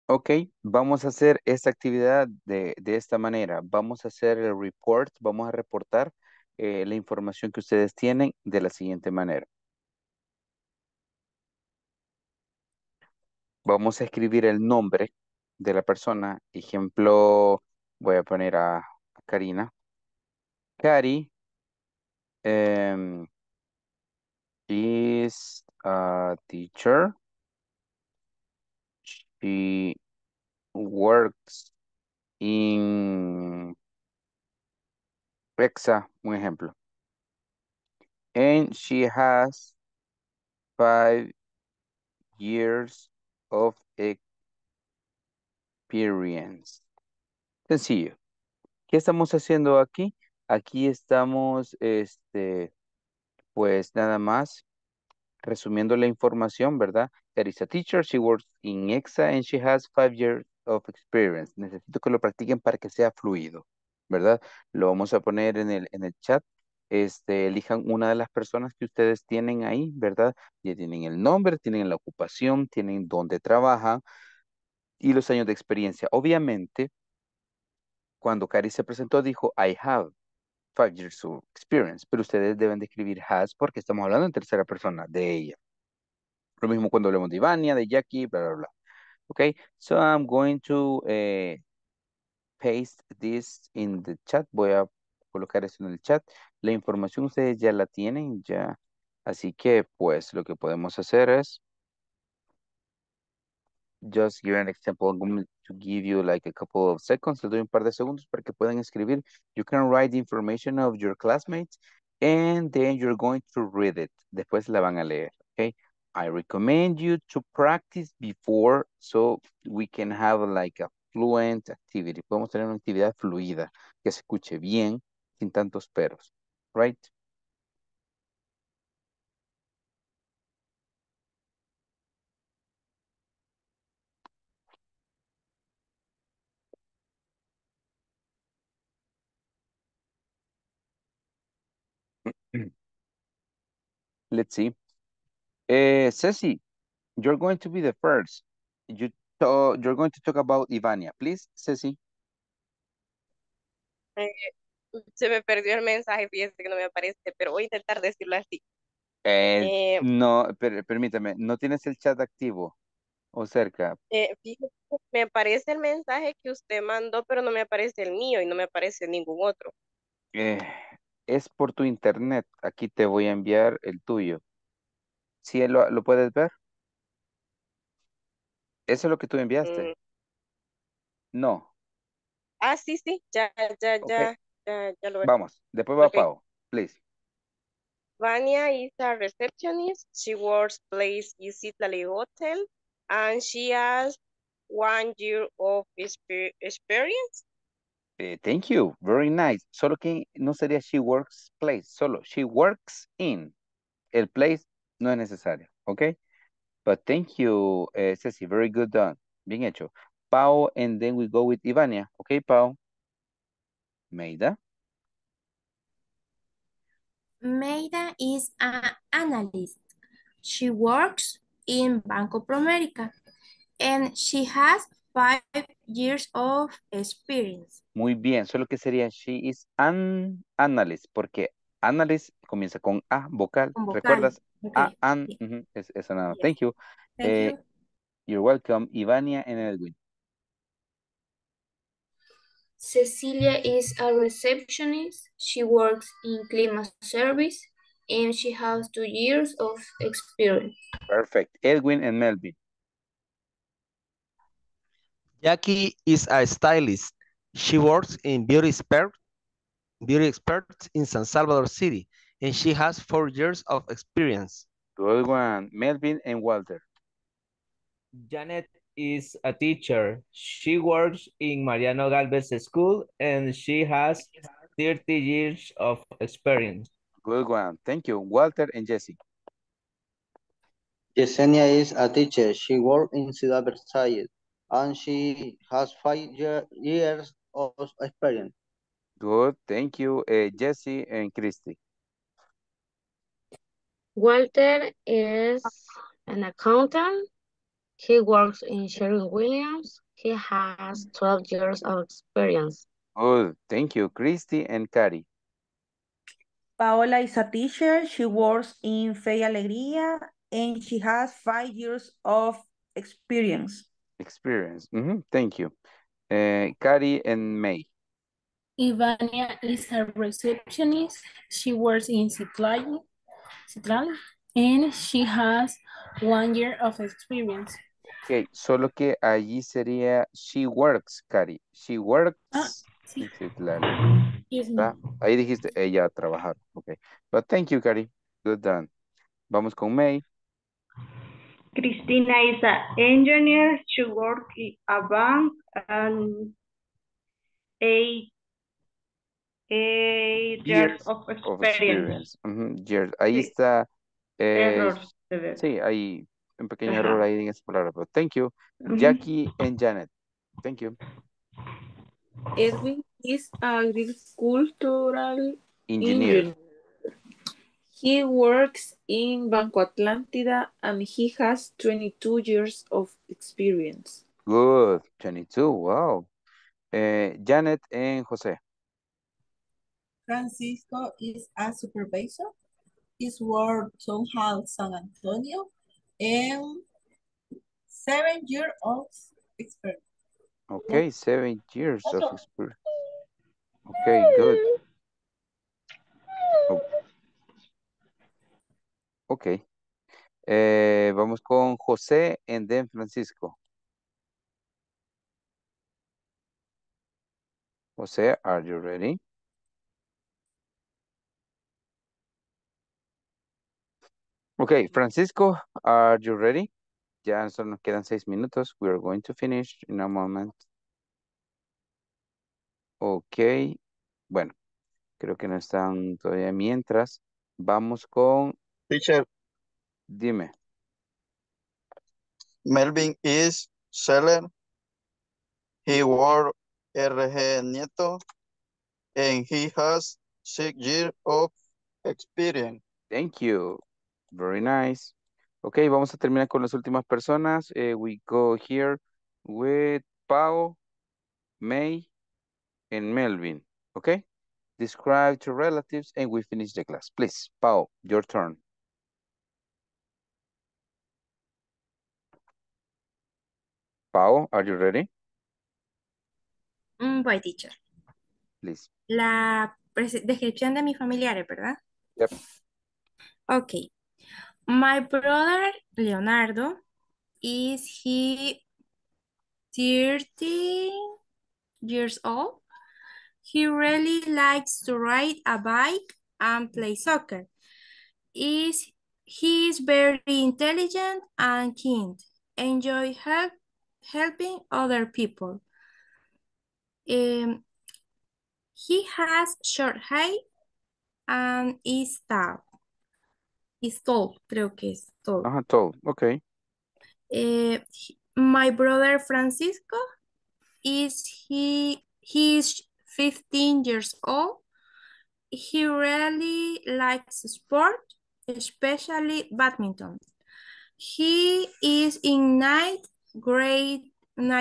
Ok, vamos a hacer esta actividad de esta manera. Vamos a hacer el report, vamos a reportar la información que ustedes tienen de la siguiente manera. Vamos a escribir el nombre de la persona. Ejemplo, voy a poner a Karina. Cari is a teacher. She works in PEXA, un ejemplo. And she has 5 years of experience. Sencillo. ¿Qué estamos haciendo aquí? Aquí estamos, pues nada más resumiendo la información, ¿verdad? There is a teacher, she works in EXA and she has 5 years of experience. Necesito que lo practiquen para que sea fluido, ¿verdad? Lo vamos a poner en el chat. Elijan una de las personas que ustedes tienen ahí, ¿verdad? Ya tienen el nombre, tienen la ocupación, tienen dónde trabajan y los años de experiencia. Obviamente, cuando Cari se presentó, dijo, I have 5 years of experience, pero ustedes deben de escribir has porque estamos hablando en tercera persona, de ella. Lo mismo cuando hablemos de Ivania, de Jackie, bla, bla, bla. Okay, so I'm going to paste this in the chat. Voy a colocar eso en el chat. La información ustedes ya la tienen, ya. Así que, pues, lo que podemos hacer es just give an example. I'm going to give you like a couple of seconds. Le doy un par de segundos para que puedan escribir. You can write the information of your classmates and then you're going to read it. Después la van a leer, okay? I recommend you to practice before so we can have like a fluent activity. Podemos tener una actividad fluida que se escuche bien sin tantos peros, right? Let's see. Ceci, you're going to be the first. You're going to talk about Ivania. Please, Ceci. Eh, Se me perdió el mensaje, fíjese que no me aparece, pero voy a intentar decirlo así. No, permítame, ¿no tienes el chat activo o cerca? Fíjese que me aparece el mensaje que usted mandó, pero no me aparece el mío y no me aparece ningún otro. Es por tu internet. Aquí te voy a enviar el tuyo. ¿Sí lo puedes ver? ¿Eso es lo que tú enviaste? Mm, No. sí, ya Ok, lo veo. vamos. Después va Ok. Pau, please. Vania is a receptionist. She works place is Italy Hotel and she has 1 year of experience. Thank you. Very nice. Solo que no sería she works place. Solo she works in. El place no es necesario. ¿Ok? But thank you, Ceci. Very good done. Bien hecho. Pau, and then we go with Ivania. Okay, Pau. Meida. Maida is an analyst. She works in Bank of America and she has 5 years of experience. Muy bien. Solo que sería she is an analyst. Porque analyst comienza con A, vocal. Con vocal. ¿Recuerdas? Okay. Esa nada. Yes. Thank you. Thank you. You're welcome. Ivania and Edwin. Cecilia is a receptionist. She works in clima service and she has 2 years of experience. Perfect. Edwin and Melvin. Jackie is a stylist. She works in beauty experts in San Salvador City, and she has 4 years of experience. Good one. Melvin and Walter. Janet is a teacher. She works in Mariano Galvez School and she has 30 years of experience. Good one. Thank you. Walter and Jesse. Yesenia is a teacher. She works in Ciudad Versailles and she has 5 years of experience. Good. Thank you. Jesse and Christy. Walter is an accountant. He works in Sherwin-Williams. He has 12 years of experience. Good. Thank you, Christy and Cari. Paola is a teacher. She works in Fe y Alegría and she has 5 years of experience. Experience. Thank you. Cari and May. Ivania is a receptionist. She works in Citlali, and she has 1 year of experience. Ok, solo que allí sería she works, Cari. She works Sí. in Citlali. Ahí dijiste ella a trabajar. Ok. But thank you, Cari. Good done. Vamos con May. Cristina is an engineer. She works in a bank and 8 years of experience. Years. Ahí Sí. está. Error. Sí, hay un pequeño error ahí en esa palabra, pero thank you. Jackie and Janet. Thank you. Edwin is agricultural Engineer. He works in Banco Atlántida and he has 22 years of experience. Good. 22. Wow. Janet and Jose. Francisco is a supervisor. His work Town Hall San Antonio and 7 years of experience. Okay, 7 years of experience. Okay, good. Oh. Okay. Vamos con José and then Francisco. Jose, are you ready? Okay, Francisco, are you ready? Ya solo nos quedan 6 minutos. We are going to finish in a moment. Ok. Bueno, creo que no están todavía mientras. Vamos con... Teacher. Dime. Melvin is seller. He work RG Nieto and he has 6 years of experience. Thank you. Very nice. Ok, vamos a terminar con las últimas personas. We go here with Pau, May, and Melvin. Okay? Describe to relatives and we finish the class. Please, Pau, your turn. Pau, are you ready? Voy, teacher. Please. La descripción de mis familiares, ¿verdad? Yep. Okay. My brother, Leonardo, is he 30 years old? He really likes to ride a bike and play soccer. He is very intelligent and kind. Enjoy helping other people. He has short hair and is tall. Is tall, creo que es tall. Tall, okay. My brother Francisco he is 15 years old. He really likes sport, especially badminton. He is in ninth grade,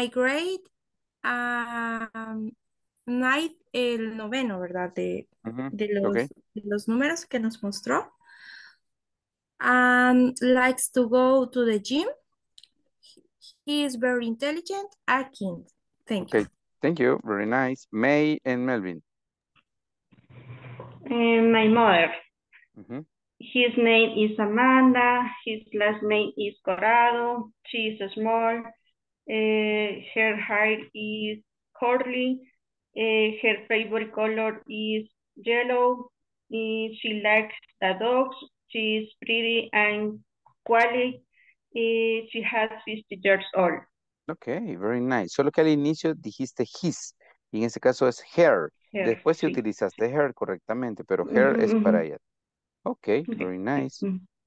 el noveno, ¿verdad? De los números que nos mostró. Likes to go to the gym. He is very intelligent and kind. Thank you. Okay, thank you. Very nice. May and Melvin. My mother. His name is Amanda. His last name is Corrado. She is small. Her hair is curly. Her favorite color is yellow. She likes the dogs. She is pretty and quality. She has 50 years old. Okay, very nice. Solo que al inicio dijiste his, y en ese caso es her. Después si utilizaste her correctamente, pero her es para ella. Okay, very nice.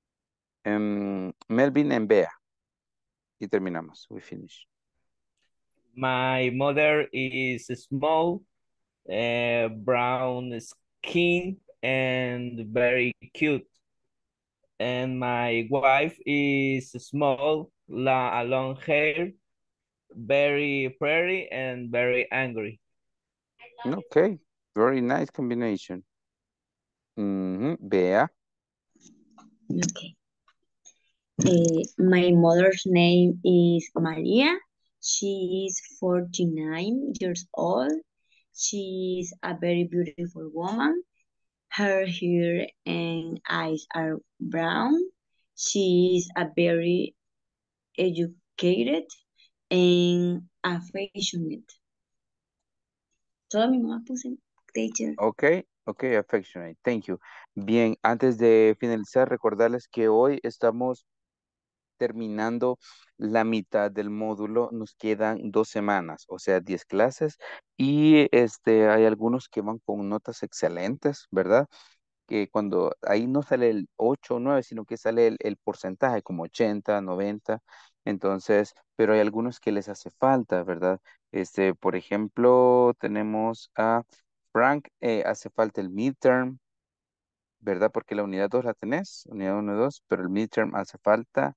Melvin and Bea. Y terminamos. We finish. My mother is small, brown skin, and very cute. And my wife is small, long hair, very pretty, and very angry. Okay, very nice combination. Bea. Okay. My mother's name is Maria. She is 49 years old. She is a very beautiful woman. Her hair and eyes are brown. She is a very educated and affectionate. Toda mi mamá puse teacher. Ok, ok, affectionate, thank you. Bien, antes de finalizar, recordarles que hoy estamos terminando la mitad del módulo, nos quedan 2 semanas, o sea, 10 clases, y hay algunos que van con notas excelentes, ¿verdad? Que cuando ahí no sale el 8 o 9, sino que sale el porcentaje como 80, 90. Entonces, pero hay algunos que les hace falta, ¿verdad? Por ejemplo, tenemos a Frank, hace falta el midterm, ¿verdad? Porque la unidad 2 la tenés, unidad 1 y 2, pero el midterm hace falta.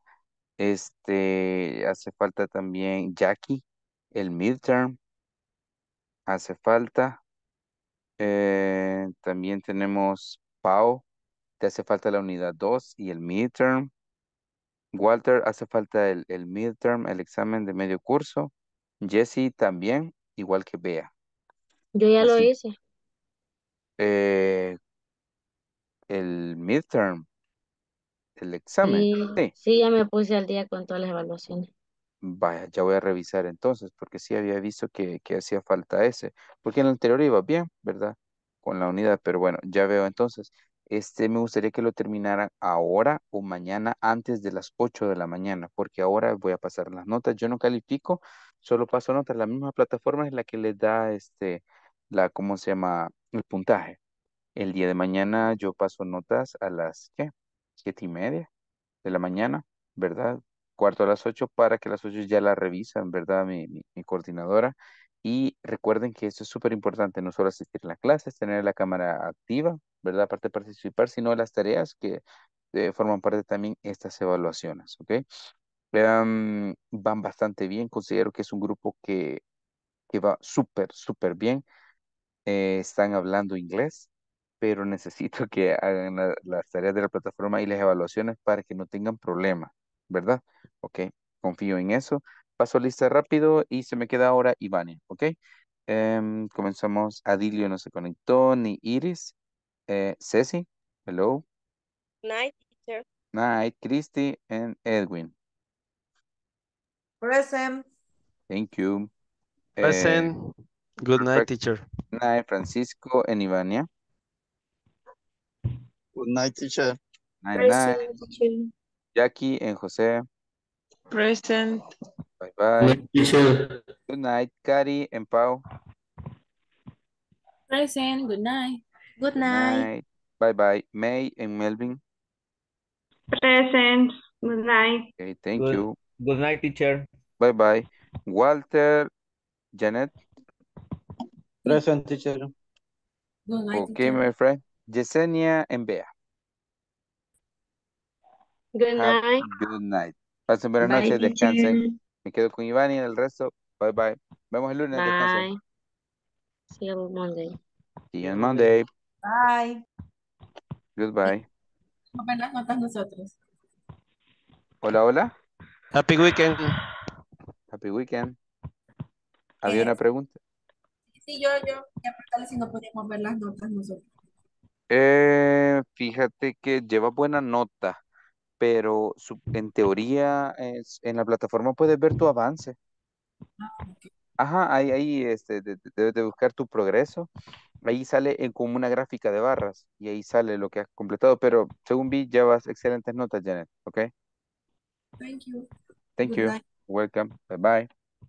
Hace falta también Jackie, el midterm, hace falta. También tenemos Pau, te hace falta la unidad 2 y el midterm. Walter, hace falta el midterm, el examen de medio curso. Jessie también, igual que Bea. Yo ya lo Así, hice. el midterm, el examen. Sí, Sí, sí, ya me puse al día con todas las evaluaciones. vaya, ya voy a revisar entonces, porque sí había visto que hacía falta ese. Porque en el anterior iba bien, ¿verdad? Con la unidad, pero bueno, ya veo entonces. Me gustaría que lo terminaran ahora o mañana antes de las 8 de la mañana, porque ahora voy a pasar las notas. Yo no califico, solo paso notas. La misma plataforma es la que les da ¿cómo se llama? El puntaje. El día de mañana yo paso notas a las, ¿qué? 7:30 de la mañana, ¿verdad? Cuarto a las 8 para que a las 8 ya la revisan, ¿verdad? Mi coordinadora. Y recuerden que esto es súper importante, no solo asistir a la clase, es tener la cámara activa, ¿verdad? Aparte de participar, sino las tareas que forman parte también estas evaluaciones, ¿ok? Van bastante bien, considero que es un grupo que va súper, súper bien. Están hablando inglés, pero necesito que hagan las tareas de la plataforma y las evaluaciones para que no tengan problemas, ¿verdad? Ok, confío en eso. Paso lista rápido y se me queda ahora Ivania, ¿ok? Comenzamos. Adilio no se conectó, ni Iris. Ceci, hello. Night, teacher. Night, Christy, and Edwin. Present. Thank you. Present. Good night, Perfect. teacher. Night, Francisco and Ivania. Good night, teacher. Night, night. Present, teacher. Jackie and Jose. Present. Bye Good bye. night, teacher. Good night, Cari and Pau. Present, good night. Good Good night. night. Bye bye. May and Melvin. Present. Good night. Okay, thank Good, you. good night, teacher. Bye bye. Walter, Janet. Present, teacher. Good night, Okay, teacher. my friend. Yesenia and Bea. Good Have night. good night. Pasen buenas Bye, noches, descansen. teacher. Me quedo con Iván y el resto. Bye bye. Vemos el lunes, descansen. Bye. See you Monday. See you on Monday. Bye. Goodbye. Vamos a ver las notas nosotros. Hola, hola. Happy weekend. Happy weekend. ¿Había una pregunta? Sí, yo ya preguntarle si no podíamos ver las notas nosotros. Fíjate que lleva buena nota, pero en teoría en la plataforma puedes ver tu avance. Ajá, ahí debes de buscar tu progreso. Ahí sale como una gráfica de barras y ahí sale lo que has completado, pero según vi llevas excelentes notas, Janet, ¿ok? Thank you. Thank Good you. night. Welcome. Bye bye.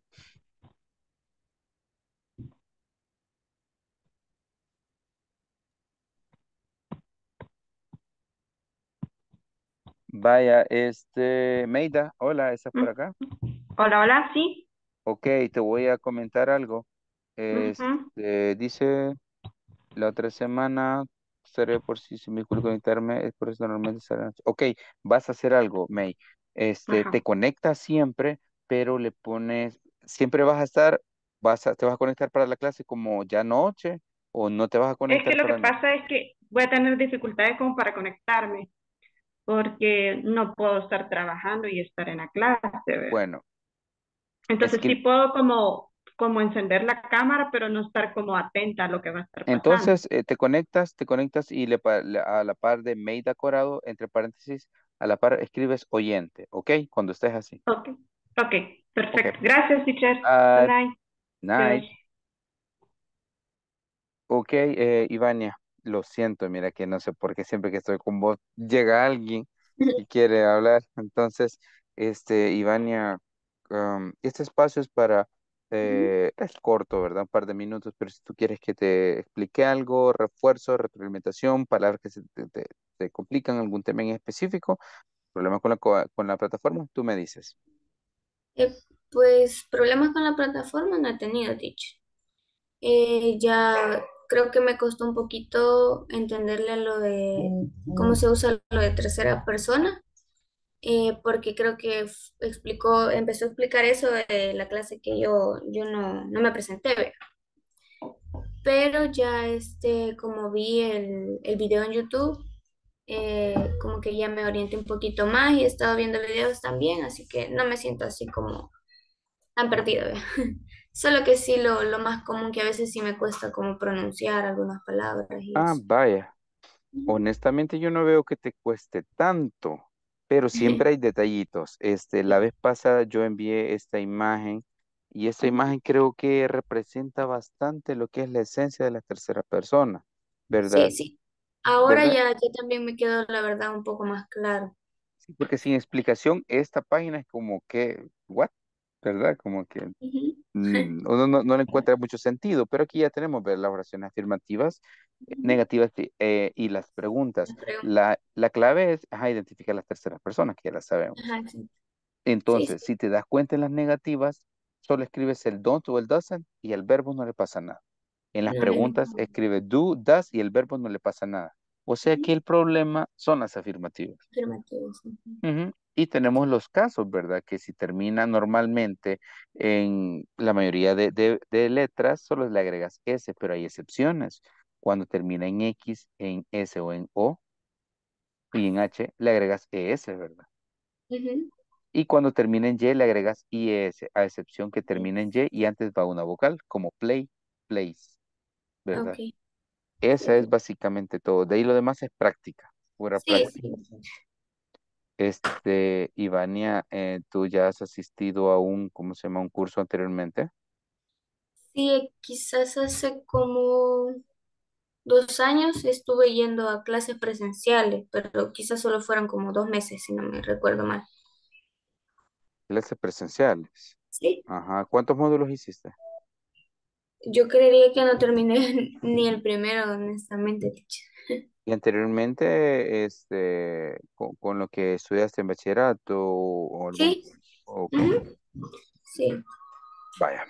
Vaya, Meida, hola, ¿estás por acá? Hola, hola, sí. Ok, te voy a comentar algo. Ujú. Dice la otra semana, estaré por si se me ocurre conectarme, es por eso normalmente estaré. Ok, vas a hacer algo, May. te conectas siempre, pero le pones, siempre vas a estar, te vas a conectar para la clase como ya noche, o no te vas a Es que conectar lo que para nada. pasa es que voy a tener dificultades como para conectarme, porque no puedo estar trabajando y estar en la clase, ¿verdad? Bueno, Entonces sí puedo como encender la cámara, pero no estar como atenta a lo que va a estar pasando. entonces te conectas y a la par de Meida Corado, entre paréntesis, a la par escribes oyente, ¿ok? Cuando estés así. Ok, perfecto. Ok. Gracias, teacher. Ah, Good night. night. Adiós. Ok, Ivania, lo siento, mira que no sé por qué siempre que estoy con vos llega alguien y quiere hablar. Entonces, Ivania, este espacio es para, es corto, ¿verdad? Un par de minutos, pero si tú quieres que te explique algo, refuerzo, retroalimentación, palabras que te complican, algún tema en específico, problemas con con la plataforma, tú me dices. Pues problemas con la plataforma no he tenido, teacher. Ya creo que me costó un poquito entenderle a lo de cómo se usa lo de tercera persona, porque creo que empezó a explicar eso de la clase que yo no me presenté, ¿ve? Pero ya como vi el video en YouTube, como que ya me orienté un poquito más y he estado viendo videos también, así que no me siento así como tan perdida, ¿ve? Solo que sí, lo más común que a veces sí me cuesta como pronunciar algunas palabras y Ah, eso. vaya. Honestamente, yo no veo que te cueste tanto, pero siempre hay detallitos. La vez pasada yo envié esta imagen y esta imagen creo que representa bastante lo que es la esencia de la tercera persona, Sí, ¿verdad? sí. Ahora ¿Verdad? ya también me quedó la verdad un poco más claro. Sí, porque sin explicación, esta página es como que, ¿what? ¿Verdad? Como que Ujú. uno no le encuentra mucho sentido, pero aquí ya tenemos ver las oraciones afirmativas, negativas y las preguntas. La clave es identificar las terceras personas, que ya las sabemos. Ajá, sí. Sí, Entonces, sí. si te das cuenta en las negativas, solo escribes el don't o el doesn't y al verbo no le pasa nada. En las No, no, preguntas no. escribe do, does y el verbo no le pasa nada. O sea que el problema son las afirmativas. Afirmativos. Ujú. Ujú. Y tenemos los casos, ¿verdad? Que si termina normalmente en la mayoría de letras, solo le agregas S, pero hay excepciones. Cuando termina en X, en S o en O y en H, le agregas ES, ¿verdad? Ujú. Y cuando termina en Y, le agregas IES, a excepción que termina en Y y antes va una vocal, como play, plays, Ok. ¿verdad? Sí, Esa es ok. básicamente todo. De ahí lo demás es práctica, pura Sí, práctica. sí. Ivania, tú ya has asistido a ¿cómo se llama? Un curso anteriormente. Sí, quizás hace como 2 años estuve yendo a clases presenciales, pero quizás solo fueron como 2 meses, si no me recuerdo mal. Clases presenciales. Sí, Ajá. ¿Cuántos módulos hiciste? yo creería que no terminé ni el primero, honestamente, teacher. Y anteriormente, con lo que estudiaste en bachillerato o algún... Sí, Ok, ujú, sí, vaya.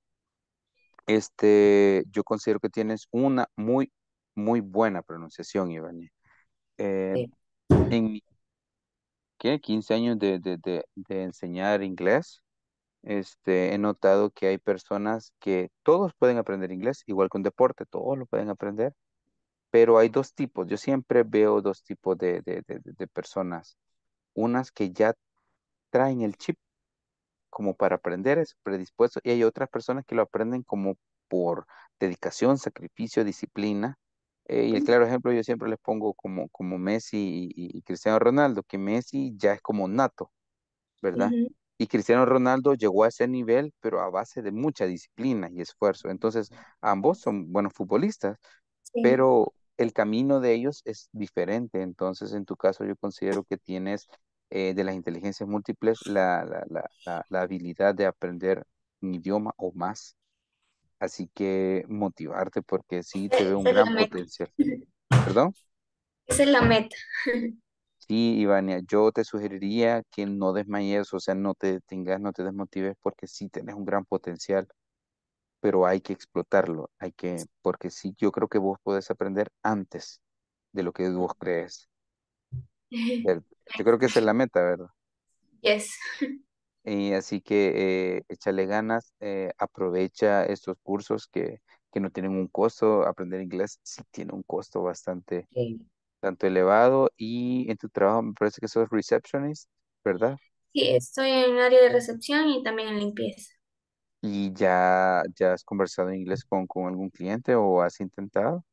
Yo considero que tienes una muy buena pronunciación, Ivania. Eh, sí. en mi, 15 años de enseñar inglés, he notado que hay personas que todos pueden aprender inglés, igual que un deporte, todos lo pueden aprender, pero hay dos tipos. Yo siempre veo dos tipos de personas. Unas que ya traen el chip como para aprender, es predispuesto, y hay otras personas que lo aprenden como por dedicación, sacrificio, disciplina. Y el claro ejemplo yo siempre les pongo como Messi y Cristiano Ronaldo, que Messi ya es como nato, ¿verdad? Ujú, Y Cristiano Ronaldo llegó a ese nivel, pero a base de mucha disciplina y esfuerzo. Entonces, ambos son buenos futbolistas, sí. pero el camino de ellos es diferente. Entonces, en tu caso, yo considero que tienes de las inteligencias múltiples la habilidad de aprender un idioma o más. Así que motivarte porque sí te veo un Esa es la gran meta. potencial. ¿Perdón? Esa es la meta. Sí, Ivania, yo te sugeriría que no desmayes, o sea, no te detengas, no te desmotives porque sí tienes un gran potencial, pero hay que explotarlo, porque sí, yo creo que vos podés aprender antes de lo que vos crees. Ver- Yo creo que esa es la meta, ¿verdad? Yes. Y así que échale ganas, aprovecha estos cursos que no tienen un costo. Aprender inglés sí tiene un costo bastante Sí. tanto elevado. Y en tu trabajo me parece que sos receptionist, ¿verdad? Sí, estoy en área de recepción y también en limpieza. ¿Y ya has conversado en inglés con algún cliente o has intentado?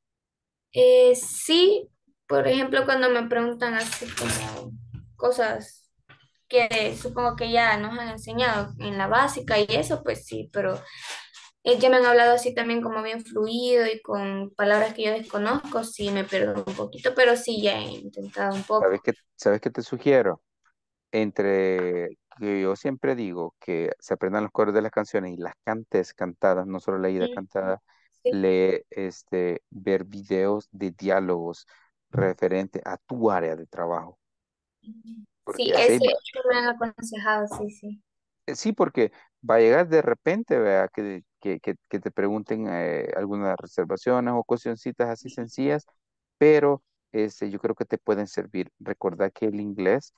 Sí, por ejemplo, cuando me preguntan así como cosas que supongo que ya nos han enseñado en la básica y eso, pues sí, pero ya me han hablado así también como bien fluido y con palabras que yo desconozco, sí me pierdo un poquito, pero sí ya he intentado un poco. ¿Sabes qué te sugiero? Entre que yo siempre digo que se aprendan los coros de las canciones y las cantes cantadas, no solo leída Mm, cantada, sí, ver videos de diálogos referente a tu área de trabajo. sí, Porque así ese me han aconsejado, sí, sí. sí, porque va a llegar de repente, vea, que te pregunten algunas reservaciones o cuestioncitas así sencillas, pero yo creo que te pueden servir. Recordar que el inglés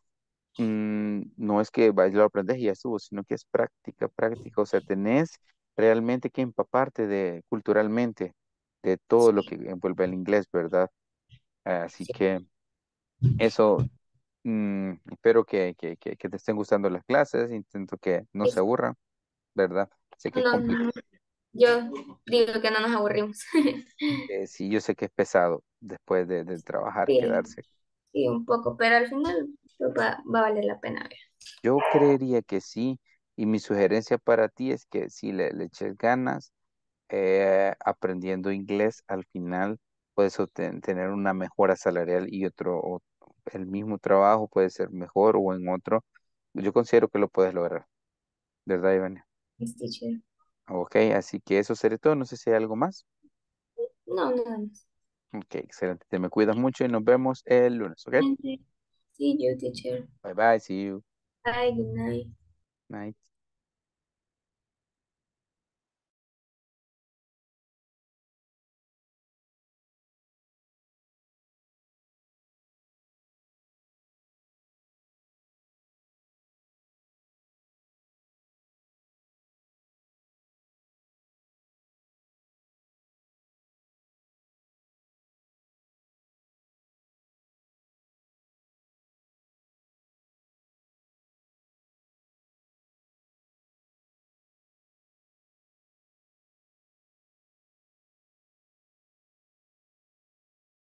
no es que lo aprendes y ya estuvo, sino que es práctica, práctica. O sea, tenés realmente que empaparte culturalmente de todo lo que envuelve el inglés, ¿verdad? Así que eso, espero que te estén gustando las clases, intento que no se aburran, ¿verdad? Sé que es No, complicado, no, yo digo que no nos aburrimos. sí, yo sé que es pesado después de trabajar, Sí, quedarse. sí, un poco, pero al final pues, va a valer la pena ver. Yo creería que sí, y mi sugerencia para ti es que si le eches ganas, aprendiendo inglés, al final puedes tener una mejora salarial y el mismo trabajo puede ser mejor o en otro. Yo considero que lo puedes lograr, ¿verdad, Iván? Yes, teacher. Ok, así que eso sería todo. No sé si hay algo más. No, nada más. Ok, excelente. Te me cuidas mucho y nos vemos el lunes, ¿ok? Sí, you, teacher. Bye bye, see you. Bye, good night. Night.